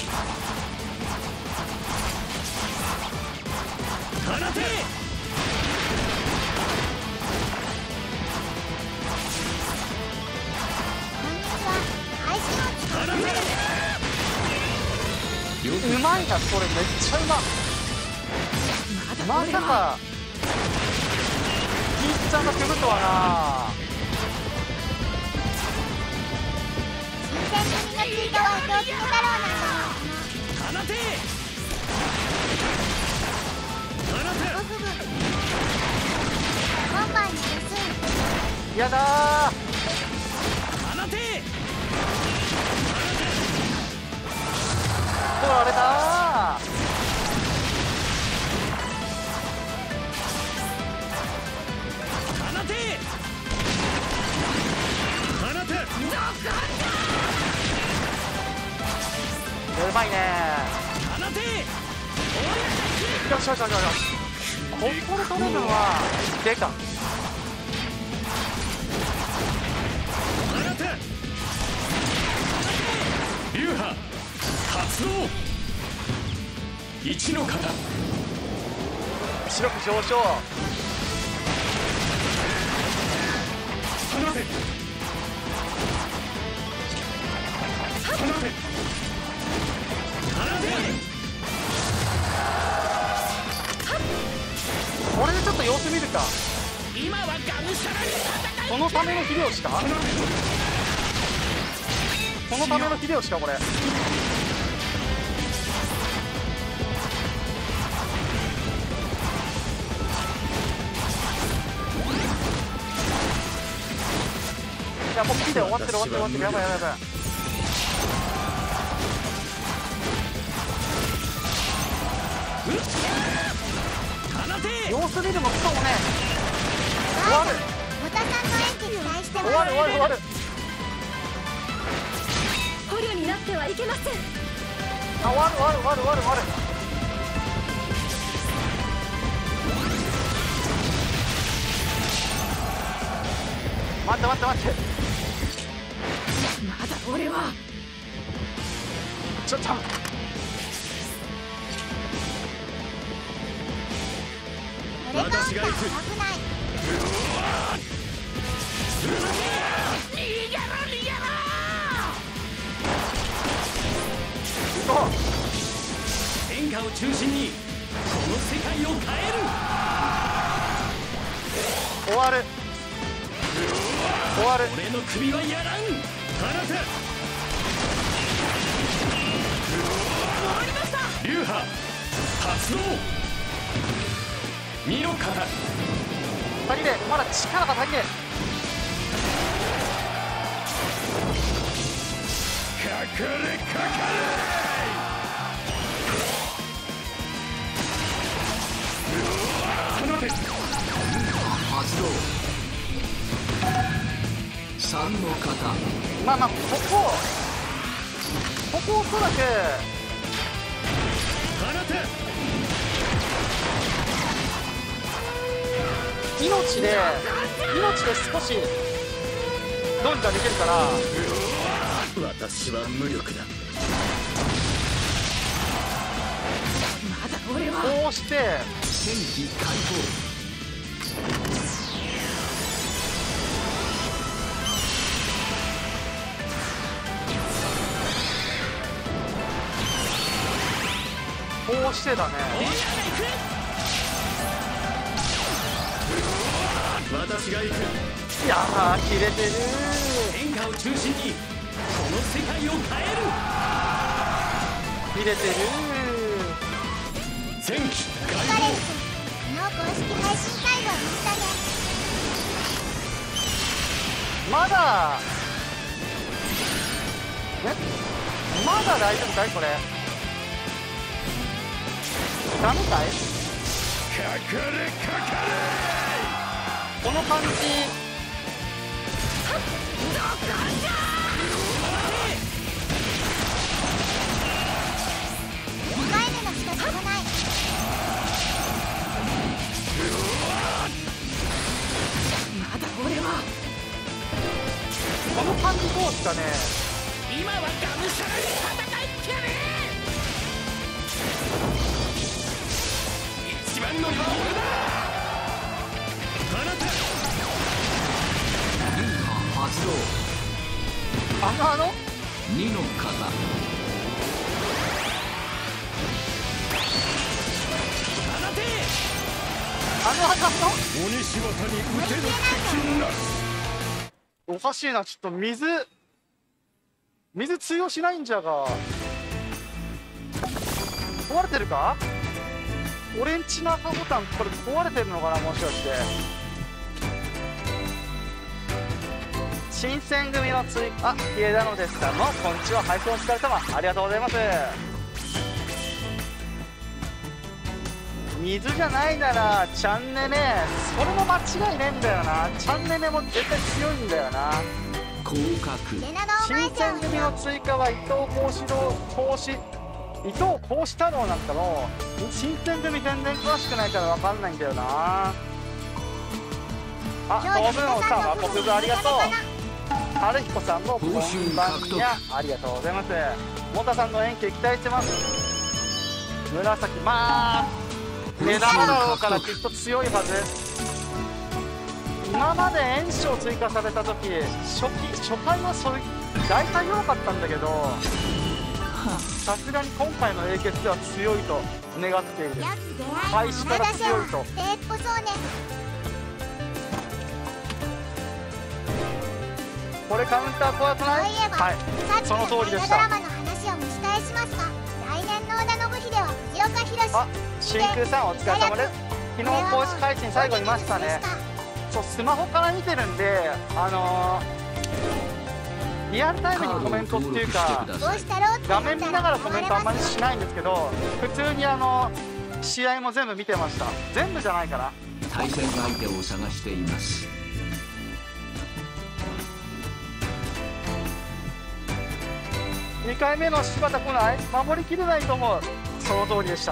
放て。 うまいなこれめっちゃうま。まさかピーチちゃんが組むとはな。 新選組のついたは表記の太郎なんだ。 放て。放て。 ふふふ今晩に薄い。 やだー放て。 取られたー。 よしよしよしよし。ここで取れるのは出た。 流派発動。一の型白く上昇。 放て放て放て。 これでちょっと様子見るか。 今はがむしゃらに戦い。 このための秀吉か。このための秀吉かこれ。いやもう来て終わってる終わってる終わってる。やばいやばいやばい。様子見るもクソもね終わる。 ボタさんの演技期待してます。 終わる終わる終わる。 捕虜になってはいけません。 あ終わる終わる終わる終わる終わる。待って待って待って。 まだ俺はちょっと俺が危ない。 天下を中心にこの世界を変える。 終わる終わる。 俺の首はやらん。放て。流派発動。二の型足りねえ。まだ力が足りねかかれかかれ。放て。 発動。三の型。 え。まあまあここここおそらく放て。 命で命で少しどうにかできるから。 私は無力だ。 まだ俺はこうして戦機開放。 こうしてだね。 私が行く。 いやー切れてる。 天下を中心にこの世界を変える。 切れてる。 戦機開カレ放。 ン君、昨日公式配信会話をしたね。 まだえまだ大丈夫かいこれ。ダメかい。 かかれかかれ。 この感じにかいめのしか飛ばない。 まだ俺はこの感じどうですかね。 今はがむしゃらに戦いってやれ。一番乗りは俺だ。放て。 流派発動。 あのあの二の型。 放て。 あのあのあの鬼柴田に撃てる敵なし。 おかしいな。ちょっと水水通用しないんじゃが壊れてるか。オレンジナカボタンこれ壊れてるのかなもしかして。新選組の追加、あ、家田のですかのこんにちは。配送お疲れ様ありがとうございます。水じゃないならチャンネね、それも間違いねえんだよな。チャンネねも絶対強いんだよな。 降格。 レナドお前新ちゃん選組の追加は伊藤講師の講師伊藤幸四太郎なんかの新選組全然詳しくないから分かんないんだよな。あ、当分おさんは国分ありがとう。春彦さんもこんばんやありがとうございます。モタさんの演技期待してます。紫、まあ目玉だろうからきっと強いはず。今まで炎章追加された時初期初回はそう大体弱かったんだけど、さすがに今回の英傑では強いと願っている。開始から強いと。これカウンター怖くない？はい、その通りでした。 ドラマの話を蒸し返しますが、来年の織田信秀は藤岡弘。 あ、真空さんお疲れ様です。昨日公式配信最後見ましたね。そう、スマホから見てるんで、あのー、リアルタイムにコメントっていうか画面見ながらコメントあんまりしないんですけど、普通にあの試合も全部見てました。全部じゃないかな。 対戦相手を探しています。 にかいめの柴田来ない？守りきれないと思う。その通りでした。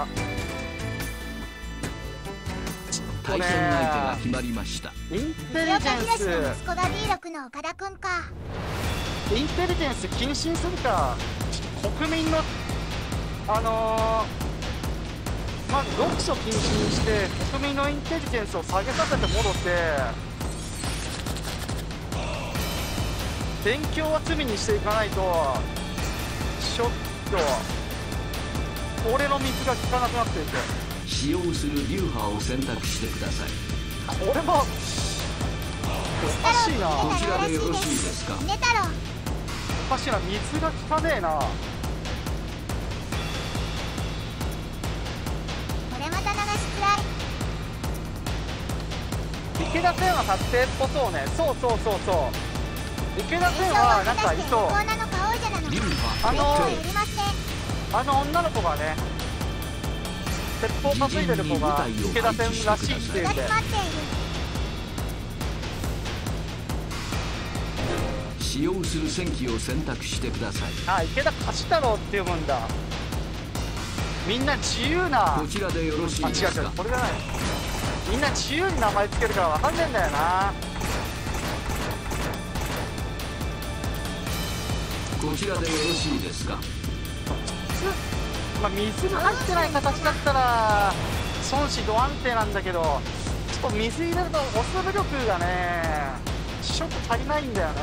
対戦相手が決まりました。 インテリジェンス。 息子が ビーろく の岡田君か。 インテリジェンス謹慎するか。国民のあのー、まず読書禁止にして国民のインテリジェンスを下げさせて戻って勉強は罪にしていかないと。ちょっと俺の水が効かなくなっていて、 使用する流派を選択してください。 俺もおかしいな。 こちらでよろしいですか？ おかしいな、水が効かねえな。これまた流しづらい。 池田線は確定っぽそうね。そうそうそうそう。池田線はなんかいそう。あのあの女の子がね、鉄砲担いでる子が池田線らしいっていうんで。 使用する戦機を選択してください。 あ、池田勝太郎って読むんだ。みんな自由な。 こちらでよろしいですか？ あ、違う違う、これじゃない。みんな自由に名前つけるからわかんねえんだよな。 こちらでよろしいですか？ まあ、水が入ってない形だったら孫子ド安定なんだけど、ちょっと水入れるとオス部力がねちょっと足りないんだよね。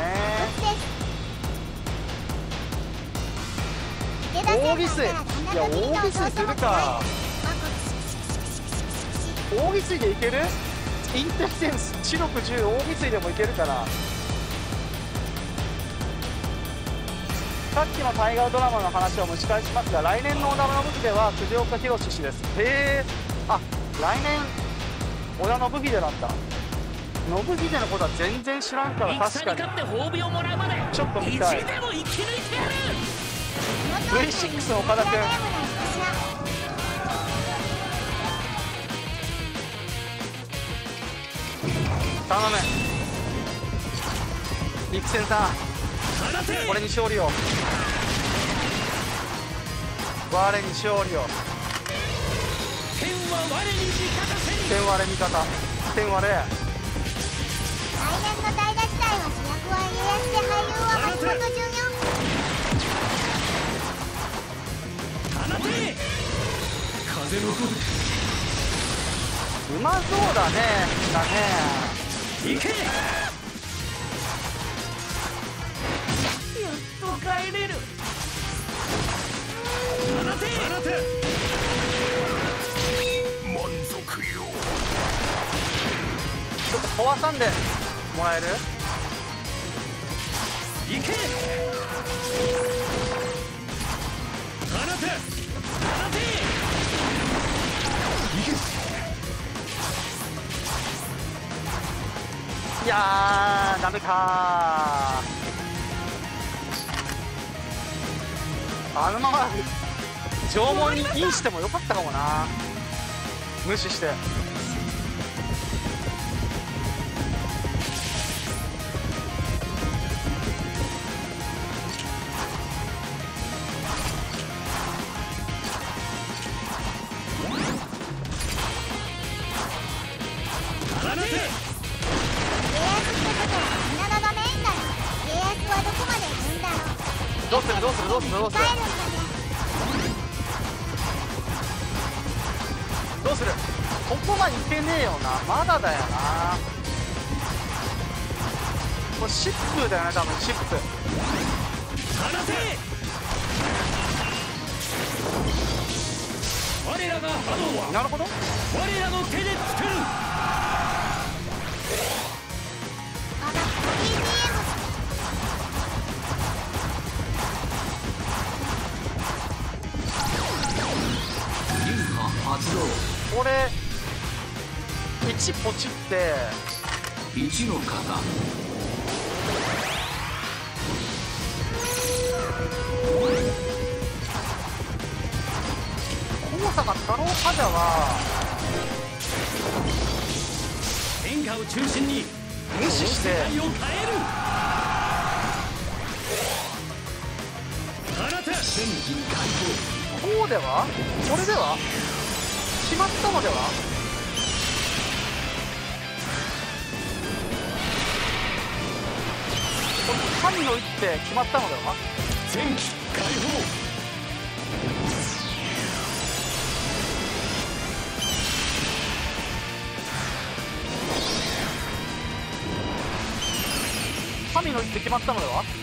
大翡翠、いや大翡翠するか。大翡翠でいける？インテリジェンス知力じゅう大翡翠でもいけるから。さっきの大河ドラマの話を蒸し返しますが、来年の織田信秀は藤岡弘氏です。へえ、あ、来年織田信秀なんだ。信秀のことは全然知らんから。確かにちょっと見たい。 ブイシックス の岡田君、頼む陸戦さん、これに勝利を、我に勝利を。天我味方、天我れ。 来年の大河時代は主役は家康で俳優は松本潤よ。 風の声、 うまそうだね、みんなね。 行け。帰れる。放て放て。満足よ。 ちょっと壊さんでもらえる？ 行け。放て放て。行け。 いやーダメかー。あのまま縄文にインしてもよかったかもな。無視して。 どうするどうするどうする。ここはいけねえよな。まだだよな。これシップだよね多分。シップ放て。我らが波動はなるほど。 我らの手で作る。 我が ビージーエム流派発動。 これいちポチっていちの型。 高坂太郎冠者は変化を中心に無視して世界を変える。放て。 戦機解こうではこれでは決まったのでは。これ神の一手決まったのでは。 戦機解放。 神の一手決まったのでは。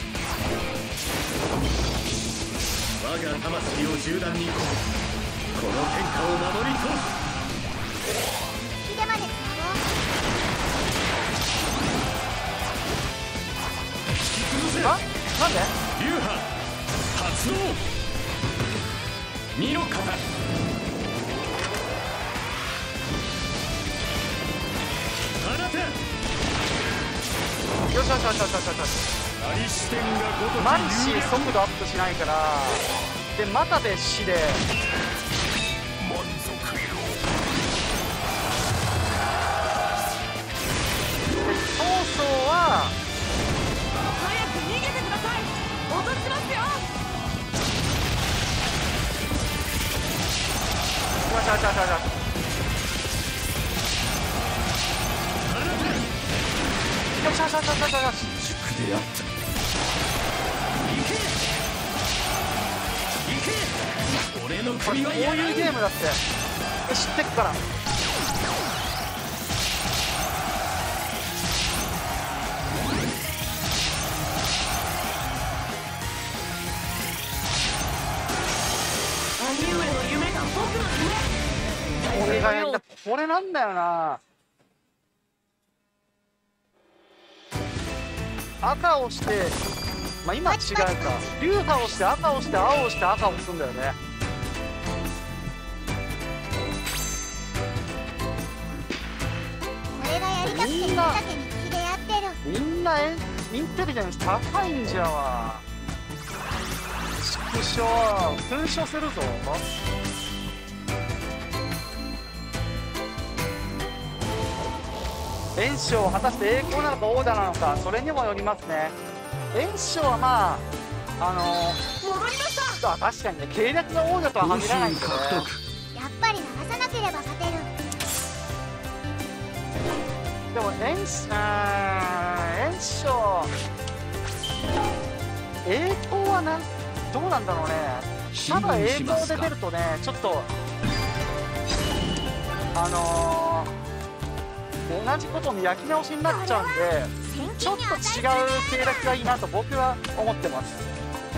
我が魂を銃弾に込めこの天下を守り通す。 秀までつなごう。 あなんで流派発動。二の型。放て。 よしよしよしよしよしよし。 アリ視点がごときマリシー速度アップしないからでまたで死で満足よ。 曹操は早く逃げてください。落としますよ。 よしよしよしよしよし。よしよしよしよしよし。 塾であった。行け行け。俺のこれこう首はやらん。 いうゲームだって知ってっから。 兄上の夢が僕の夢。 これがやりたこれなんだよな。赤を押してまあ今違うか。流派をして赤を押して青を押して赤を押すんだよね。 俺がやりたくて言っただけに気でやってる。 みんなエンインテリジェンス高いんじゃわ。縮小勲章するぞ。炎章果たして栄光なのか王者なのかそれにもよりますね。炎章はまああのー、 戻りました。 あ確かにね計略が王者とは限らないんでね。 やっぱり流さなければ勝てる。 でも炎炎章栄光はなんどうなんだろうね。ただ栄光で出るとねちょっとあのー同じことに焼き直しになっちゃうんでちょっと違う計略がいいなと僕は思ってます。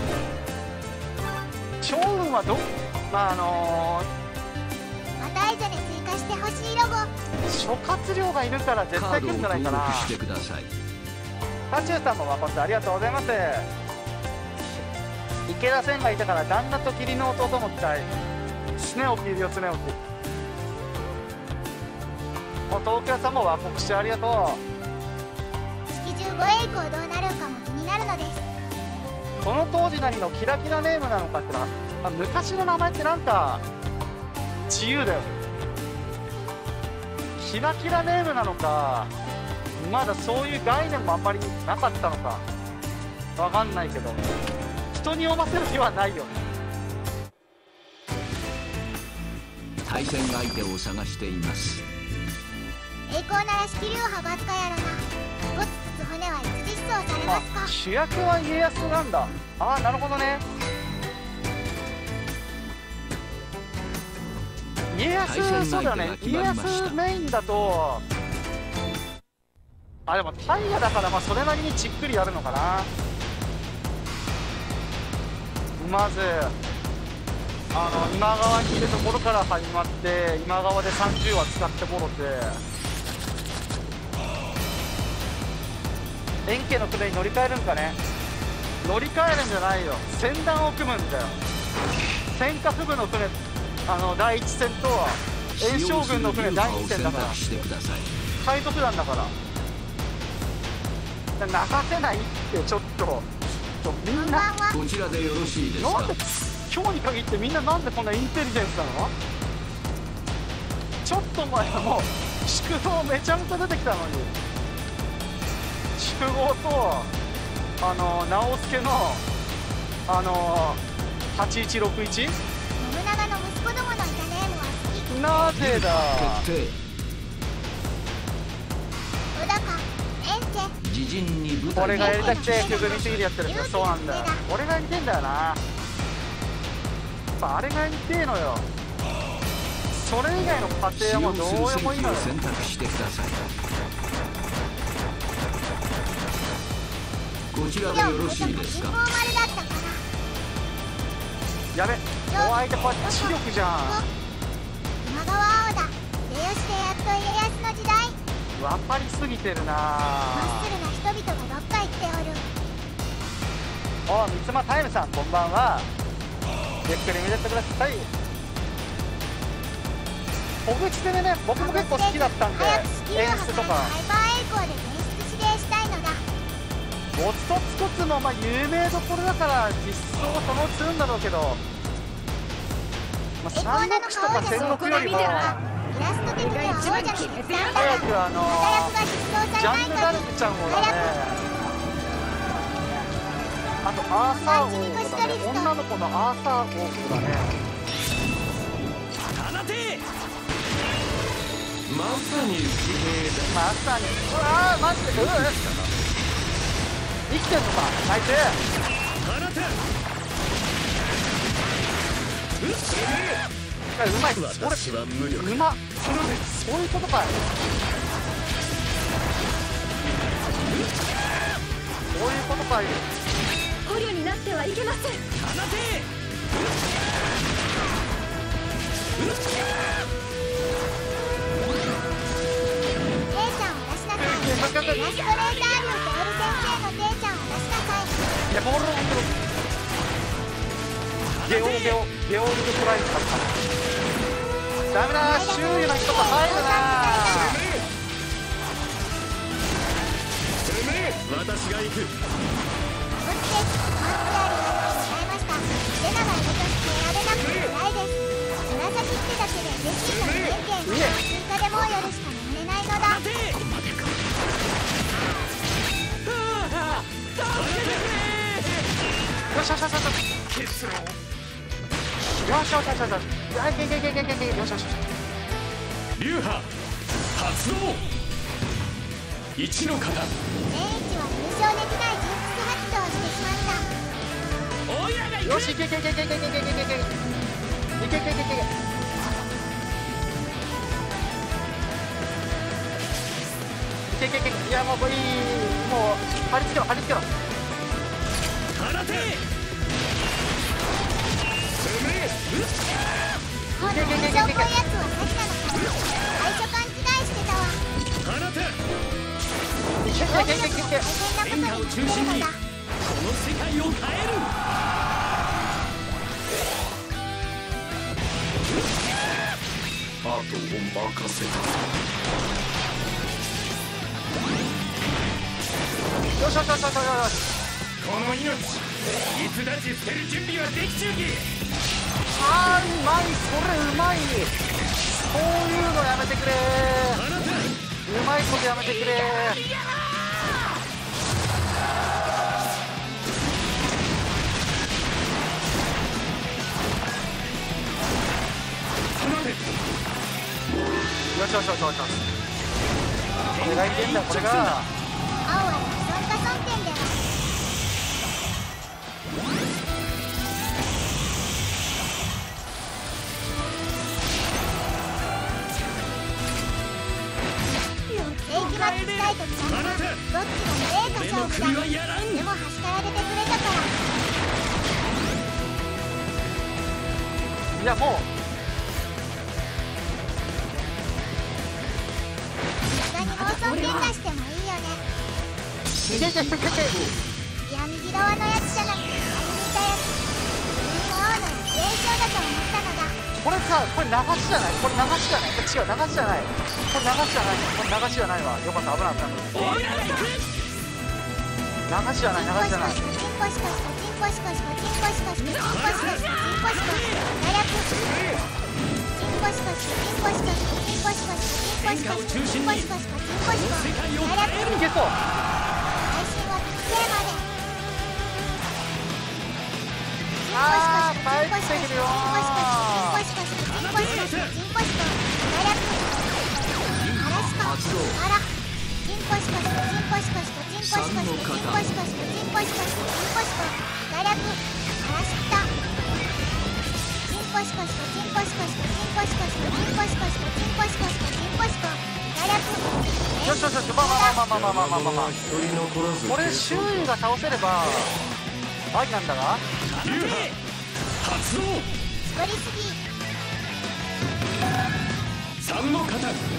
趙雲はどまああのまたアイゼネ追加してほしいロゴ。 ー、諸葛亮がいるから絶対来るんじゃないかな。 してください。 タチューさんも誠ありがとうございます。池田千がいたから旦那と義理の弟も期待。常起きいるよ常起き。東京さんも和国してありがとう。 月じゅうご栄光どうなるかも気になるのです。 その当時なりのキラキラネームなのかってのは、あ昔の名前ってなんか自由だよ。キラキラネームなのかまだそういう概念もあんまりなかったのかわかんないけど人に読ませる気はないよね。 対戦相手を探しています。 栄光なら式流派ばっかやらな。ごつつつ骨はいつ実装されますか。 あ主役は家康なんだ。ああなるほどね。 家康、そうだね、家康メインだと、あ、でもタイヤだから、まあそれなりにじっくりやるのかな。まずあの今川にいるところから始まって、今川でさんじゅうわ使ってもろて、円形の船に乗り換えるんかね。乗り換えるんじゃないよ、船団を組むんだよ。戦火部の船、あの第一戦と炎将軍の船第一戦だから、海賊団だから、流せないってちょっと、みんなこちらでよろしいですか。 なんで今日に限ってみんななんでこんなインテリジェンスなの？ちょっと前はもう宿坊めちゃめちゃ出てきたのに、宿坊とあの直輔のあのはちいちろくいち、 信長の息子どものいたネームは好き。 なぜだ。 小高エンチェ。 自陣に舞台俺がやりたくて曲見すぎてやってるんだ。そうなんだよ、俺がやりてんだよな。やっぱあれがやりてえのよ。それ以外の過程はもうどうでもいいのよ。 選択してください。こちらでよろしいですか。 やべ、お相手こっち視力じゃん。 今川青だ。秀吉でやっと家康の時代。 分かりすぎてるな。 マッスルな人々がどっか行っておる。 お、三つ間タイムさんこんばんは。ゆっくり見てってください。小口攻めね、僕も結構好きだったんで、演出とか。 ハイパー栄光で演出指令したいのだ。 ゴツとツコツもまあ有名どころだから実装そのうちするんだろうけど、まあ、三国志とか戦国よりもイラスト的には王者に決定した早くあのジャンヌ・ダルクちゃんをだね、あとアーサー王だね、女の子のアーサー王だね。 まさにまさに、うわーマジで、うわ生きてんのかあいつ。うまい、俺うまっ、そういうことかい。そういうことかい。 捕虜になってはいけません。 ラストレーター竜とエル先生のテイちゃんを出しなさい。 いやボールを持ってる。ゲオゲオゲオルドトライ使った。ダメだ、周囲の人が入るな。 攻め、私が行く。 ぶってマックアリが使いました。レナがいるとして選べなくてないです。紫ってだけで嬉しいのに変形追加でもう夜しか眠れないのだ。 よしよしよしよし、結論。よしよしよしよし、あいけいけいけいけいけいけ、よしよしよし。 流派発動。一の方。 年一は優勝できないジンクス発動してしまった。 おいらが行く。 よしいけいけいけいけいけいけいけいけいけいけいけいけいけいけいけいけ、いやもういい、もう貼り付けろ貼り付けろ。 放て。 今度の優勝っぽいやつは先なのか。最初勘違いしてたわ。 放て。 いけいけいけいけいけ。 大変なことになっているのだ。 この世界を変える。 あとを任せた。 よしよしよしよしよし。 この命いつだち捨てる準備はできちゅうぎ。 あーうまい、それうまい。そういうのやめてくれ。うまいことやめてくれ。よしよしよしよし。これがいけんだ、これが。 青は損加損点である。 したいときだな。どっちが強いか勝負だ。でも端から出てくれたから。 いやもう無駄に放送権出してもいいよね。 いけいけいけいけ。 いや右側のやつじゃなくて右見たやつ。自分も青の霊障だと思ったのだ。 これさ、これ流しじゃない？これ流しじゃない？違う、流しじゃない。これ流しじゃない。これ流しじゃないわ。よかった、危なかった。流しじゃない、流しじゃない。 チンコシコシコチンコシコシコチンコシコシコチンコシコシコチンコシコシコガラクチンコシコシコチンコシコシコチンコシコシコチンコシコシコチンコシコシコチンコシコシコガラクいけそう。 配信は特定まで。 あー、帰ってきるよー。 チンコシコシコチンコシコシコチンコシコシコガラクアラシコアラチンコシコシコチンコシコシコチンコシコシコチンコシコシコチンコシコシコチンコシコガラクアラシキタチンコシコシコチンコシコシコチンコシコシコチンコシコシコチンコシコシコチンコシコガラクよしよしよし、まあまあまあまあまあまあまあまあまあ。これ周囲が倒せればありなんだが。 発動。 作りすぎ三の型。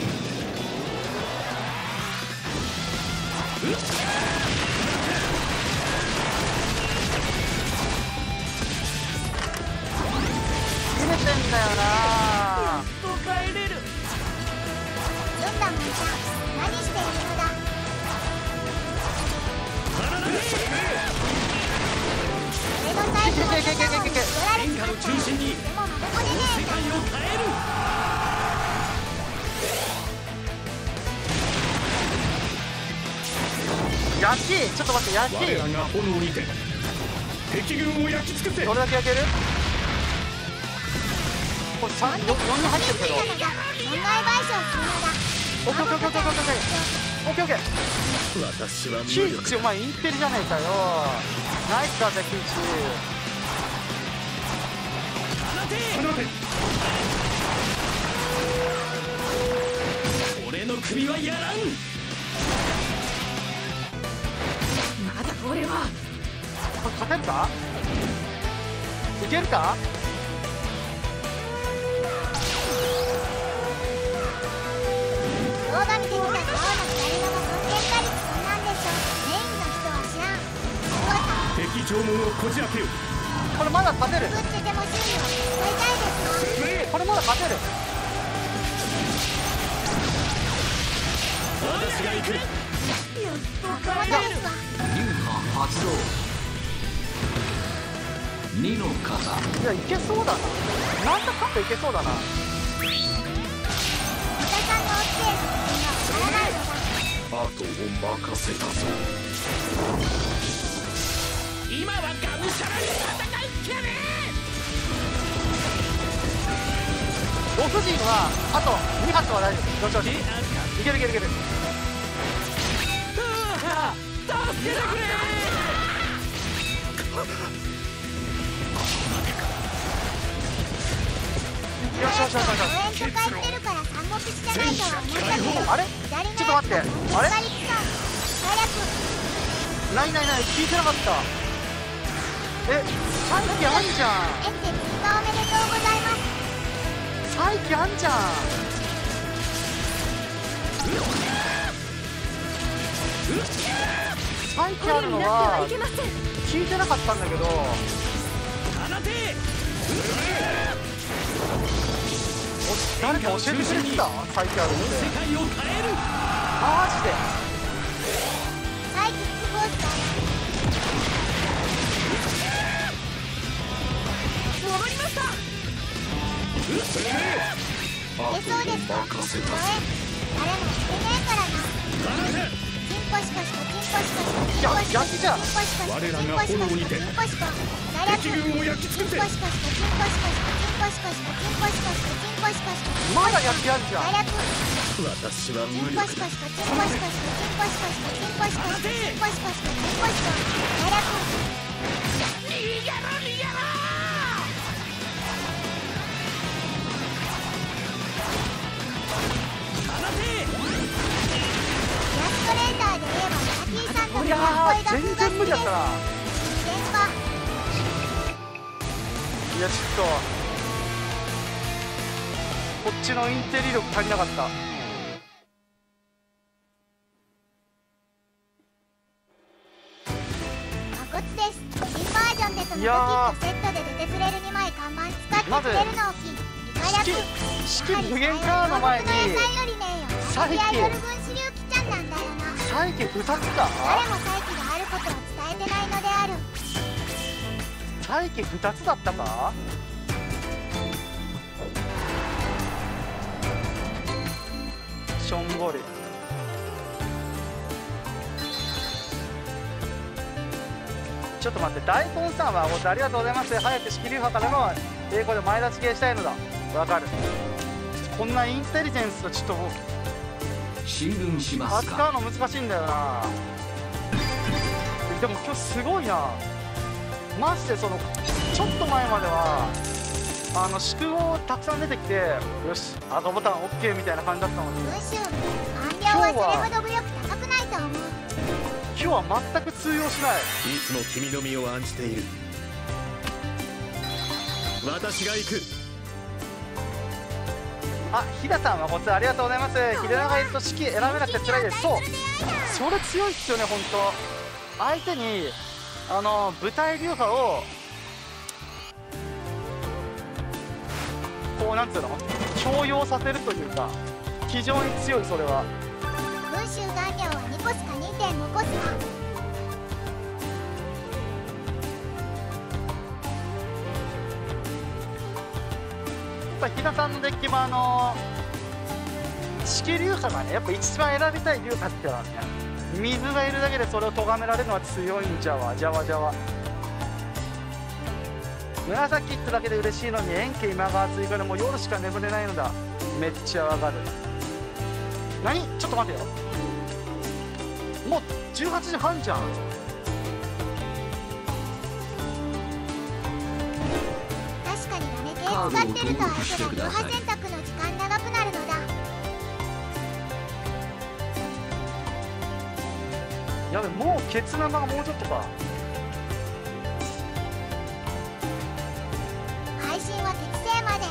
切れてんだよな。 と帰れる。 ユンダモンさん何しているのだ。俺の最初のユンダモンに取られちまった。でもまだこれねえんだ。 世界を変える。 焼き、ちょっと待って、焼き。 我らが炎にて敵軍を焼き尽くせ。 どれだけ焼ける？これ三、四、四に入ってるけど。 損害賠償するのだ。 オッケーオッケーオッケーオッケーオッケーオッケーオッケー。 私はキイチ、お前インテリじゃねえかよ。ナイスだぜキイチ。 放て。俺の首はやらん。 まだ俺はこれ勝てるか？いけるか？ 動画見てみたら青の左側の貢献打率そんなんでしょ。メインの人は知らん。すごさ敵城門をこじ開ける。 これまだ勝てる。 ぶってでも周囲を使いたいですか。 これまだ勝てる。 私が行く。 このダンスは流派発動。二の型。 いや、いけそうだな。なんだかんだいけそうだな。 豚さんの教えるみんなは変わらないのだ。 あとを任せたぞ。今はがむしゃらに戦うっきゃね。 ボス陣はあとに発は大丈夫。よしよし。いけるいけるいける。 助けてくれ。 よしよしよしよし。 応援とか言ってるから三目しじゃないとは思ったけど。 あれ？ 左のやつちょっと待って。あれ？ 左利きさん早くないないない、聞いてなかった。え、さっきあんじゃん。 エンテ追加おめでとうございます。 さっきあんじゃん。さっきあるのは聞いてなかったんだけど。誰か教えてくれてた？さっきあるって。 世界を変える。 マジで。 サイキックボースだ。 戻りました。 いけそうですか？応援誰もしてねえからな。チンコシコシコチンコシコシコチンコシコシコチンコシコシコチンコシコチンコシコチンコシコ敵軍を焼き尽くせ。 チンコシコシコチンコシコシコチンコシコシコチンコシコシコチンコシコシコまだやってやるじゃん。 私はチン無力だ。 コシコシコチンコシコシコチンコシコシコチンコシコシコチンコシコシコチンコシコガラク逃げろ逃げろ。放て。 やストレーターで言えばマーティーさんとのいやー全然無理だったな。 人間か。 いやちょっとこっちのインテリ力足りなかった。 コツです。新バージョンでその武器とセットで出てくれるにまい看板使ってくれるのを機に火薬式無限カーの前にサイキアイドル軍支流機ちゃんなんだよな。 サイキふたつか。 誰もサイキがあることを伝えてないのである。 サイキふたつだったか。しょんぼり。ちょっと待って、大根さんはごありがとうございます。早く式流派からの英語で前立ち系したいのだ。わかる。こんなインテリジェンスとちょっと進軍しますか。 扱うの難しいんだよな。でも今日すごいな。マジでそのちょっと前まではあの宿号たくさん出てきて、よし赤ボタン オーケー みたいな感じだったのに、 文集暗病はそれほど武力高くないと思う。 今日は全く通用しない。 いつも君の身を案じている。私が行く。 あ、飛騨さんはごつありがとうございます。秀長いると式選べなくて辛いです。そうそれ強いっすよね。本当相手にあの舞台流派をこうなんつうの強要させるというか非常に強い。それは文集残量はにコスかにてんごコスか。 やっぱ飛騨さんのデッキもあの式流派がねやっぱ一番選びたい流派ってのはね、水がいるだけでそれを咎められるのは強いんじゃわ。じゃわじゃわ。紫ってだけで嬉しいのに円形今川追加でもう夜しか眠れないのだ。めっちゃわかる。何ちょっと待てよ、もうじゅうはちじはんじゃん。 確かにダメ系使ってると相手が流派選択の時間長くなるのだ。 やべ、もうケツ生がもうちょっとか。 配信は適正まで。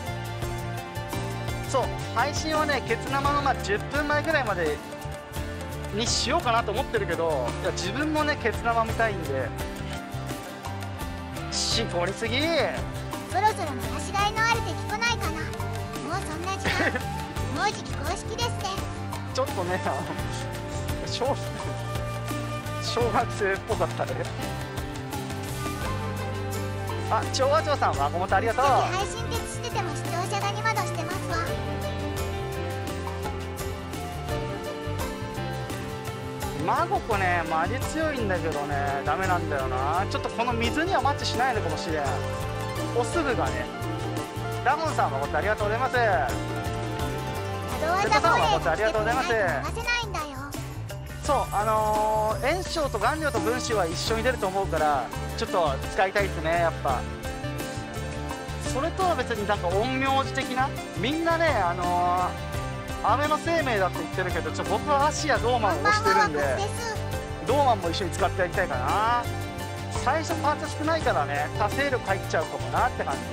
そう配信はねケツ生のまあじゅっぷんまえぐらいまでにしようかなと思ってるけど、いや自分もねケツ生見たいんで絞りすぎ。 そろそろ流しがいのある敵来ないかな。もうそんな時間もうじき公式ですね。 ちょっとねあの小小学生っぽかったね。あ、調和長さんはごもとありがとう。 配信決してても視聴者がに窓してますわ。 マゴコねマジ強いんだけどねダメなんだよな。ちょっとこの水にはマッチしないのかもしれん。おすぐがね。ラゴンさんはごもとありがとうございます。 角技ボレーがしてこないと流せないんだよ。 そうあのー、炎章と顔料と分子は一緒に出ると思うからちょっと使いたいですね。やっぱそれとは別になんか陰陽師的なみんなねあのー、雨の生命だって言ってるけどちょ僕はアシやドーマンを推してるんでドーマンも一緒に使ってやりたいかな。最初パーツ少ないからね多勢力入っちゃうかもなって感じ。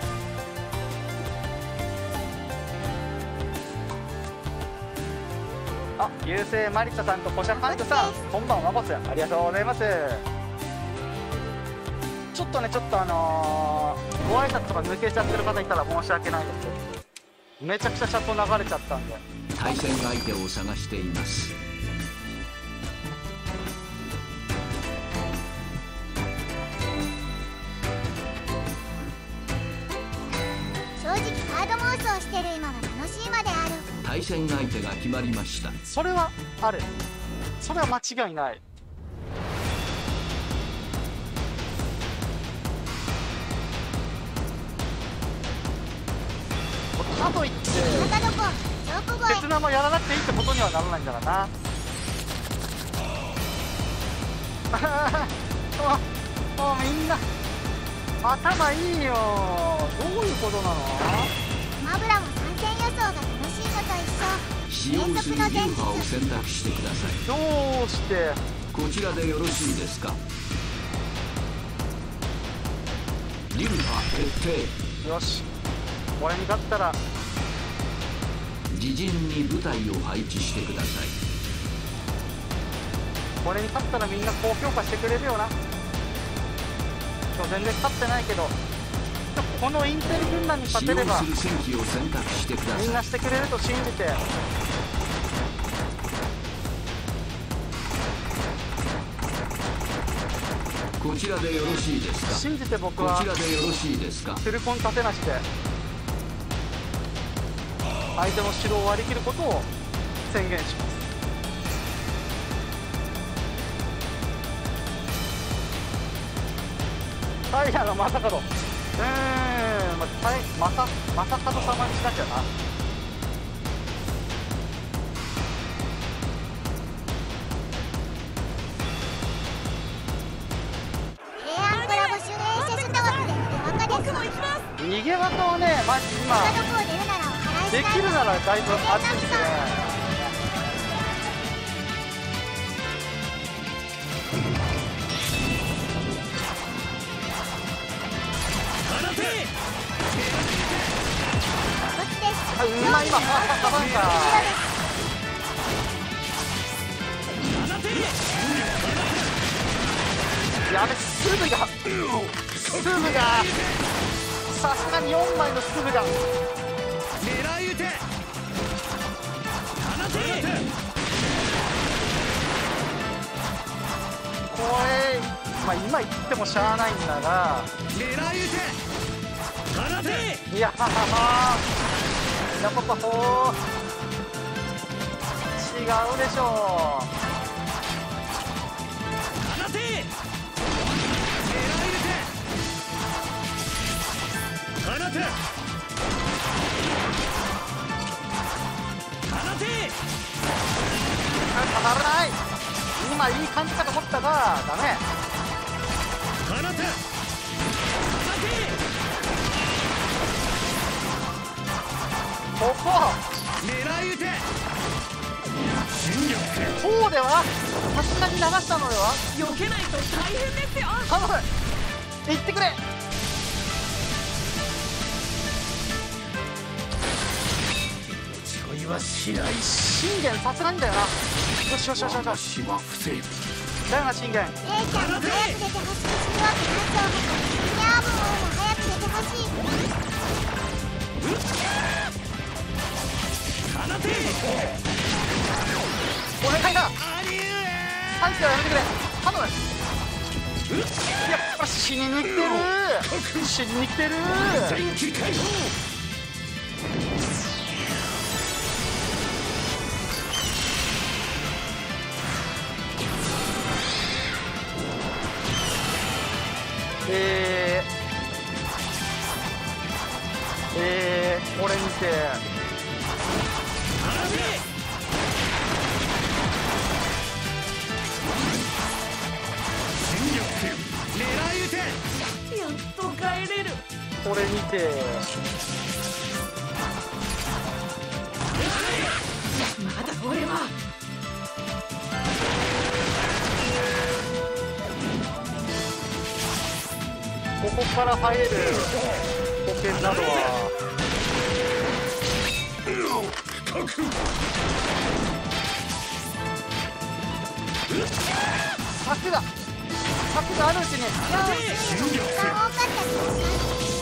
あ、優勢マリサさんとコシャカントさんこんばんは。ごつありがとうございます。ちょっとねちょっとあのー、ご挨拶とか抜けちゃってる方いたら申し訳ないですけどめちゃくちゃチャット流れちゃったんで対戦相手を探しています。 正直カード妄想してる今が楽しいまである。 対戦相手が決まりました。 それはある。それは間違いない。かといって鉄生もやらなくていいってことにはならないんだからな。もうみんな頭いいよ。どういうことなの。 マブラも参戦予想が楽しいのと一緒。 試使用する流派を選択してください。 どうしてこちらでよろしいですか。流派決定。 よし、俺に勝ったら自陣に部隊を配置してください。 俺に勝ったらみんな高評価してくれるよな。今日全然勝ってないけど、このインテリ軍団に勝てれば使用する戦機を選択してください。 みんなしてくれると信じて。 こちらでよろしいですか。 信じて僕はこちらでよろしいですか。 フルコン立てなしで相手の城を割り切ることを宣言します。タイヤの正門、うーん、まあ、正正門様にしなきゃな。逃げ技をね、マジ今できるならだいぶ熱いですね。あ、うまい、今ファーストバンカー。やべ、スブがスブがさすがによんまいのスブが狙い撃て。放て。 これ、まあ、今言ってもしゃあないんだが、 狙い撃て。放て。 いやはははやっぱほー違うでしょう。 放て。狙い撃て。放て。放て。 当たらない。今いい感じかと思ったがダメ。 放て。放て。 ここ狙い撃て。 こうではさすがに流したのでは。 避けないと大変ですよ。 頼む、行ってくれ。 違いはしない。 信玄さすがにだよな。よしよしよしよし。 私は不正。 だよな信玄。 レイちゃんも早く出てほしい。死ぬわけないぞ。ニャーブン王も早く出てほしい。 放て。 お願いだ。 兄上。 サンキューはやめてくれ。頼む。やっぱ死にに来てる。死にに来てる。 戦機解放。 えー、えー、これ見て狙い撃て。 やっと帰れる。 これ見てまだ俺はここから入れる保険などは柵が柵があるうちに。 時間多かった気がします。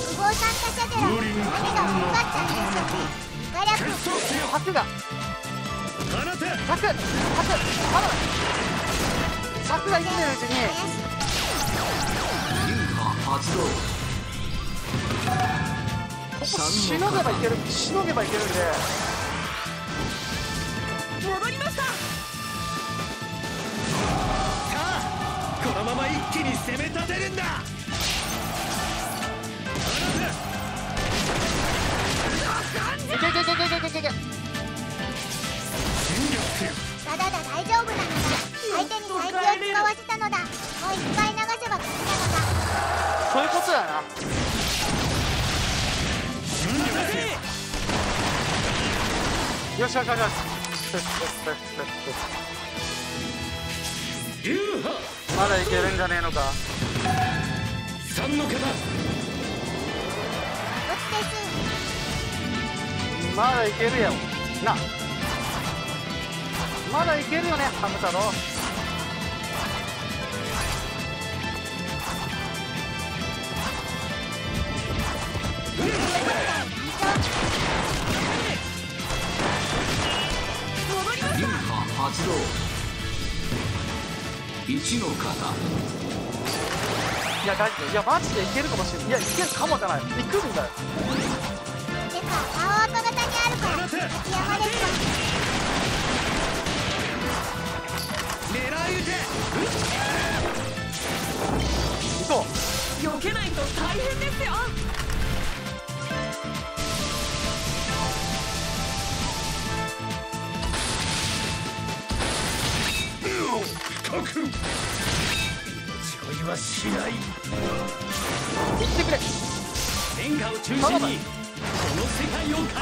不合参加者ゼロ。何が多かったんでしょうね。火力。 柵が放て。 柵柵頼む。柵が生きてるうちに流派発動。 ここしのげばいけるしのげばいけるんで。 戻りました。 さあこのまま一気に攻め立てるんだ。 いけいけいけいけいけいけいけ。 ダダダ大丈夫なのだ。相手に最強を使わせたのだ。もう一回流せば勝ちなのだ。 そういうことやな。よしよしよしよし。 流派まだいけるんじゃねえのか。 三の方落ちですまだいけるやろな。まだいけるよねハム太郎。 流派発動。一の方。 いや大丈夫。いやマジでいけるかもしれない。いやいけるかもじゃない。いくんだよ。 てか青音型にあるから秋山ですか。 狙い撃て行こう。 避けないと大変ですよ。 書く命乞いはしない。 行ってくれ。 天下を中心にこの世界を変える。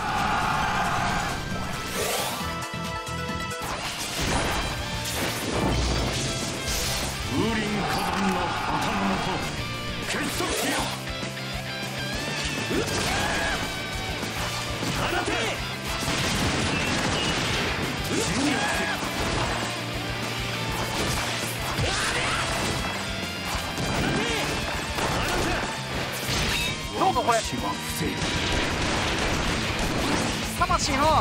風林火山の頭のと結束しよう。放て侵略どうかこれ魂の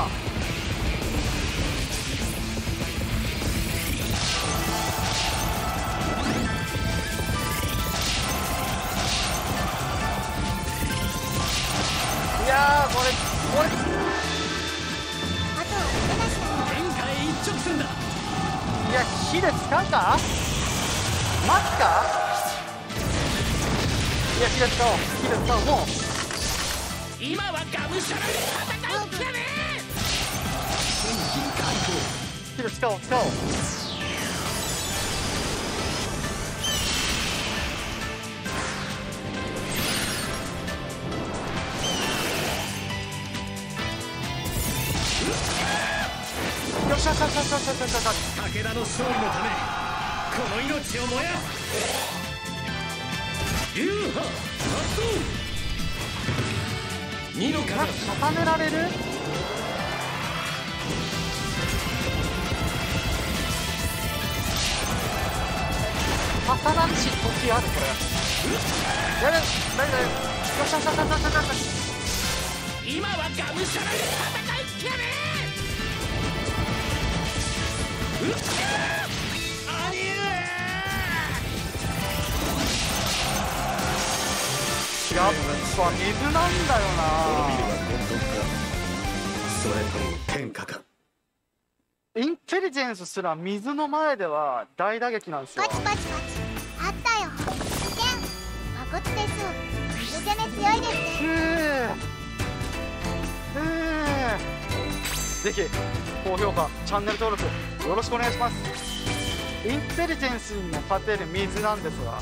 いやーこれこれあとは手出しなの。 天下へ一直線だ。 いや火で使うか待つか。いや火で使おう火で使おう。もう今はがむしゃらに戦うってね。 戦機開放。 火で使おう使おう。よっしゃよしゃよしゃよしゃよしゃよしゃ。 武田の勝利のためこの命を燃やす。流派発動。二のなん方か固められる。重なるし時あるこれ。やれ大丈夫。よしよしよしよしよしよし。 今はがむしゃらに戦うってね。うっありえやっぱ水なんだよな。 それとも天下か。 インテリジェンスすら水の前では大打撃なんですよ。 パチパチパチあったよ。危険まこつです。水攻め強いですふね。 うふうぜひ高評価チャンネル登録よろしくお願いします。インテリジェンスにも勝てる水なんですが、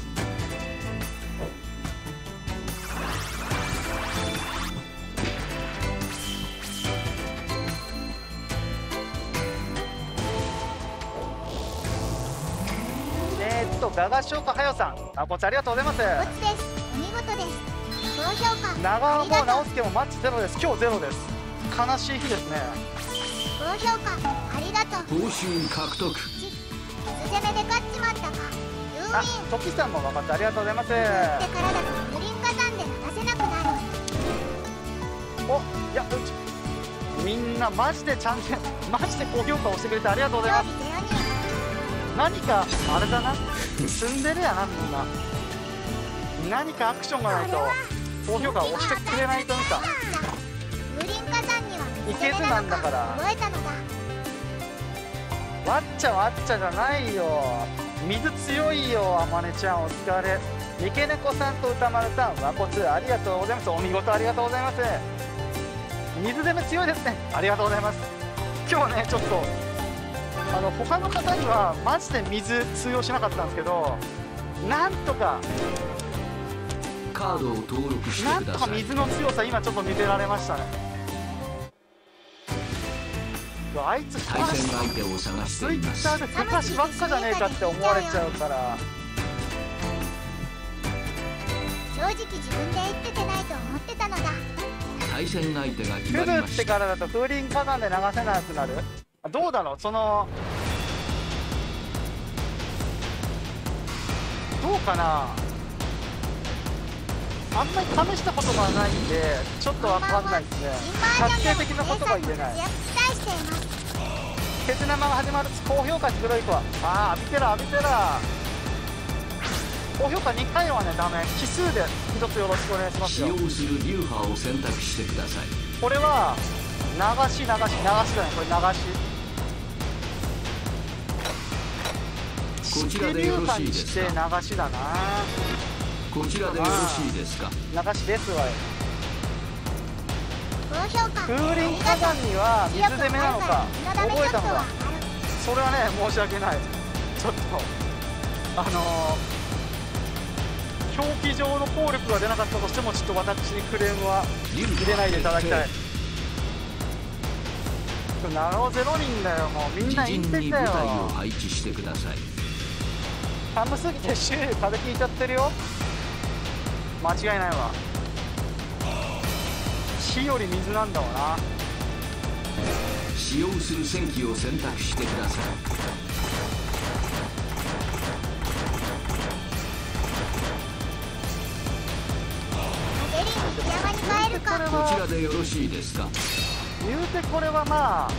えーっとガガショウカハヨさん、あこちありがとうございます。 ゴチです。お見事です。高評価長尾もありがとう。 直輔もマッチゼロです。今日ゼロです。悲しい日ですね。 高評価ありがとう。 報酬獲得。 水攻めで勝っちまったか。ユーウあィントキさんも分かってありがとうございます。 打ってからだと風林火山で流せなくなる。 おいやうちみんなマジでチャンネルマジで高評価をしてくれてありがとうございます。 興味ゼロに何かあれだな、ツンデレやなみんな。何かアクションがないと高評価を押してくれないとさ。 風林火山には水いけずなんだから覚えたのだ。 わっちゃわっちゃじゃないよ。水強いよ。あまねちゃんお疲れ。三毛猫さんと歌丸さん和骨ありがとうございます。お見事ありがとうございます。水攻め強いですね。ありがとうございます。今日ねちょっとあの他の方にはマジで水通用しなかったんですけど、なんとかカードを登録してなんとかください。 水の強さ今ちょっと見せられましたね。 あいつ対戦相手を探しています。 ツイッターで手貸しばっかじゃねえかって思われちゃうから。 正直自分で言っててないと思ってたのだ。 対戦相手が決くまりぐってました。 からだと風林火山で流せなくなる。あ、どうだろう、そのどうかな。あんまり試したことがないんでちょっとわかんないですね。確定的なことが言えない。 期待しています。 ケツ生が始まる高評価黒い子は、ああ浴びてら浴びてら。高評価にかいはねダメ。奇数で一つよろしくお願いしますよ。 使用する流派を選択してください。 これは流し流し流しだね。これ流しこちらでよろしいですか。 流しだな。 こちらでよろしいですか。 流しですわよ。 高評価。 風林火山には水攻めなのか覚えたのだ。それはね申し訳ない。ちょっとあのー、表記上の効力が出なかったとしてもちょっと私にクレームは入れないでいただきたい。なるほどゼロ人だよ。もうみんな言ってたよ。 自陣に部隊を配置してください。 寒すぎて周囲風邪ひいちゃってるよ。間違いないわ。火より水なんだわな。 使用する戦機を選択してください。 ベリーに山に帰るか。 こちらでよろしいですか。 言うてこれはまあ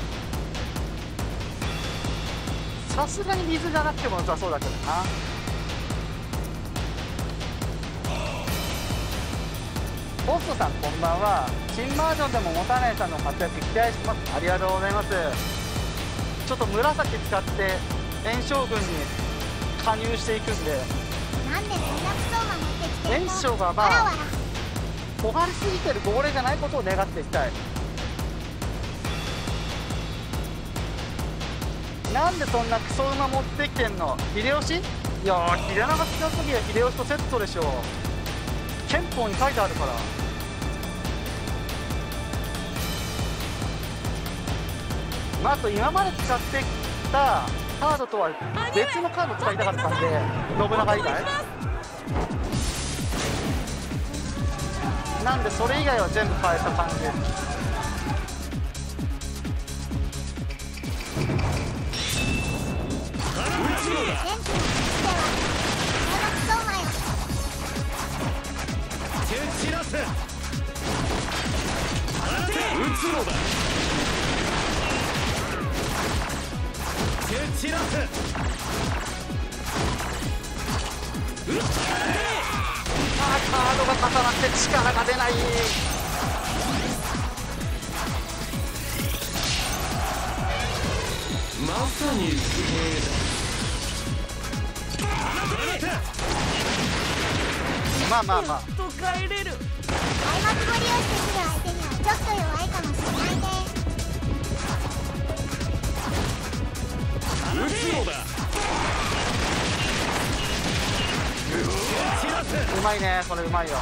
さすがに水じゃなくても良さそうだけどな。ボストさんこんばんは。新バージョンでも持たないさんの活躍期待します。ありがとうございます。ちょっと紫使って炎将軍に加入していくんで。 なんでそんなクソを守ってきてんの。 炎将がまあわらわら尖りすぎてる亡霊じゃないことを願っていきたい。なんでそんなクソ馬持ってきてんの。秀吉。いやー秀長強すぎや。秀吉とセットでしょ。憲法に書いてあるから。まあ、あと今まで使ってきたカードとは別のカード使いたかったんで、信長以外なんでそれ以外は全部変えた感じです。あーカードが重なって力が出ない。 まさに不明だ。 まあまあまあと帰れる。 開幕を利用してくる相手にはちょっと弱いかもしれないね。 撃つのだ。 うまいね。これうまいよ。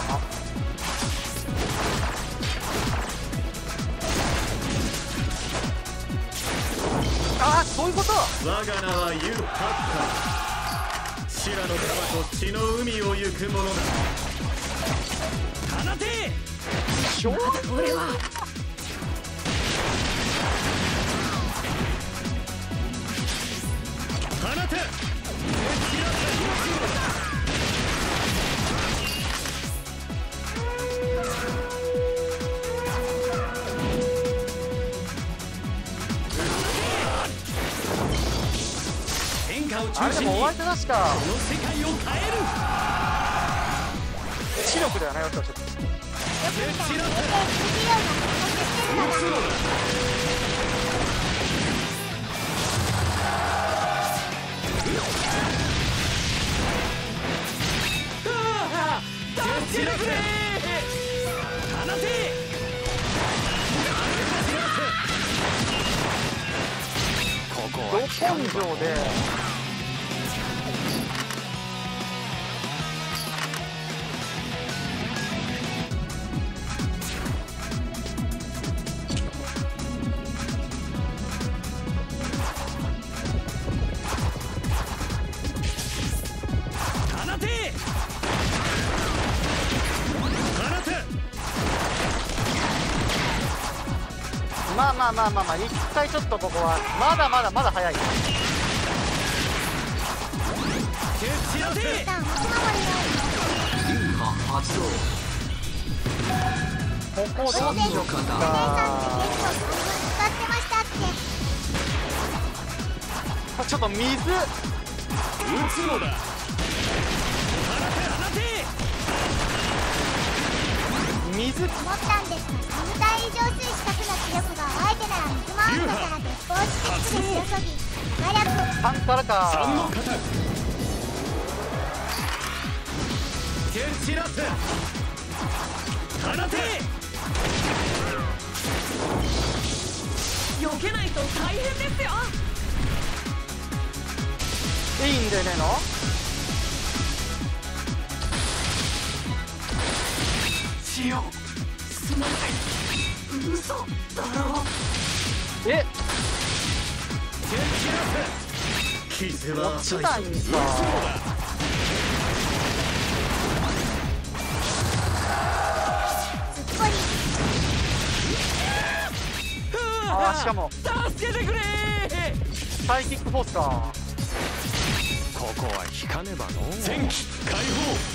ああそういうこと。 我が名はユーハッカ。シラの川と血の海を行くものだ。放て。 しょうこれは。放て。 あれでもお相手確かこの世界を変える。 知力だよね。よっちゃちょっとど根性でまあまあまあまあまあ一回ちょっとここはまだまだまだ早い。 蹴散らせ。 一旦持ち守りを流派発動。 ここどうしようお姉さんって結構か。 半分使ってましたって。 ちょっと水撃つのだ。放て放て。 水思ったんですが、さん体以上水四角の気力が相手なら水回りだから鉄砲式で強そぎ火力さんからか。 三の型。蹴散らせ。放て。避けないと大変ですよ。 いいんでねえの。 血をすまない。嘘だろ。 え蹴散らせ。傷は落ちないんさ。 すっぽりあーしかも助けてくれ。 サイキックフォースか。 ここは引かねばの。戦機解放。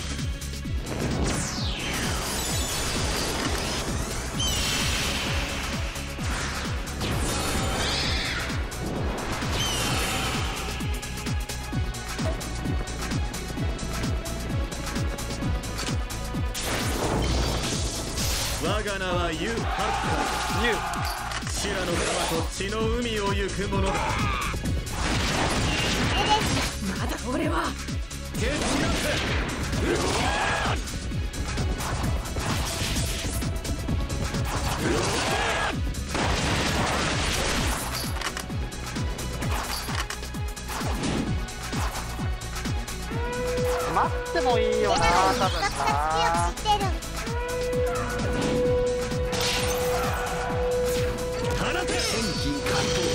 我が名はユ・ハッカ。 ユシラの川と血の海を行く者だ。まだ俺は蹴散らせ。 待ってもいいよな、多分カクカク強な。 く知ってる。 放て。 戦機解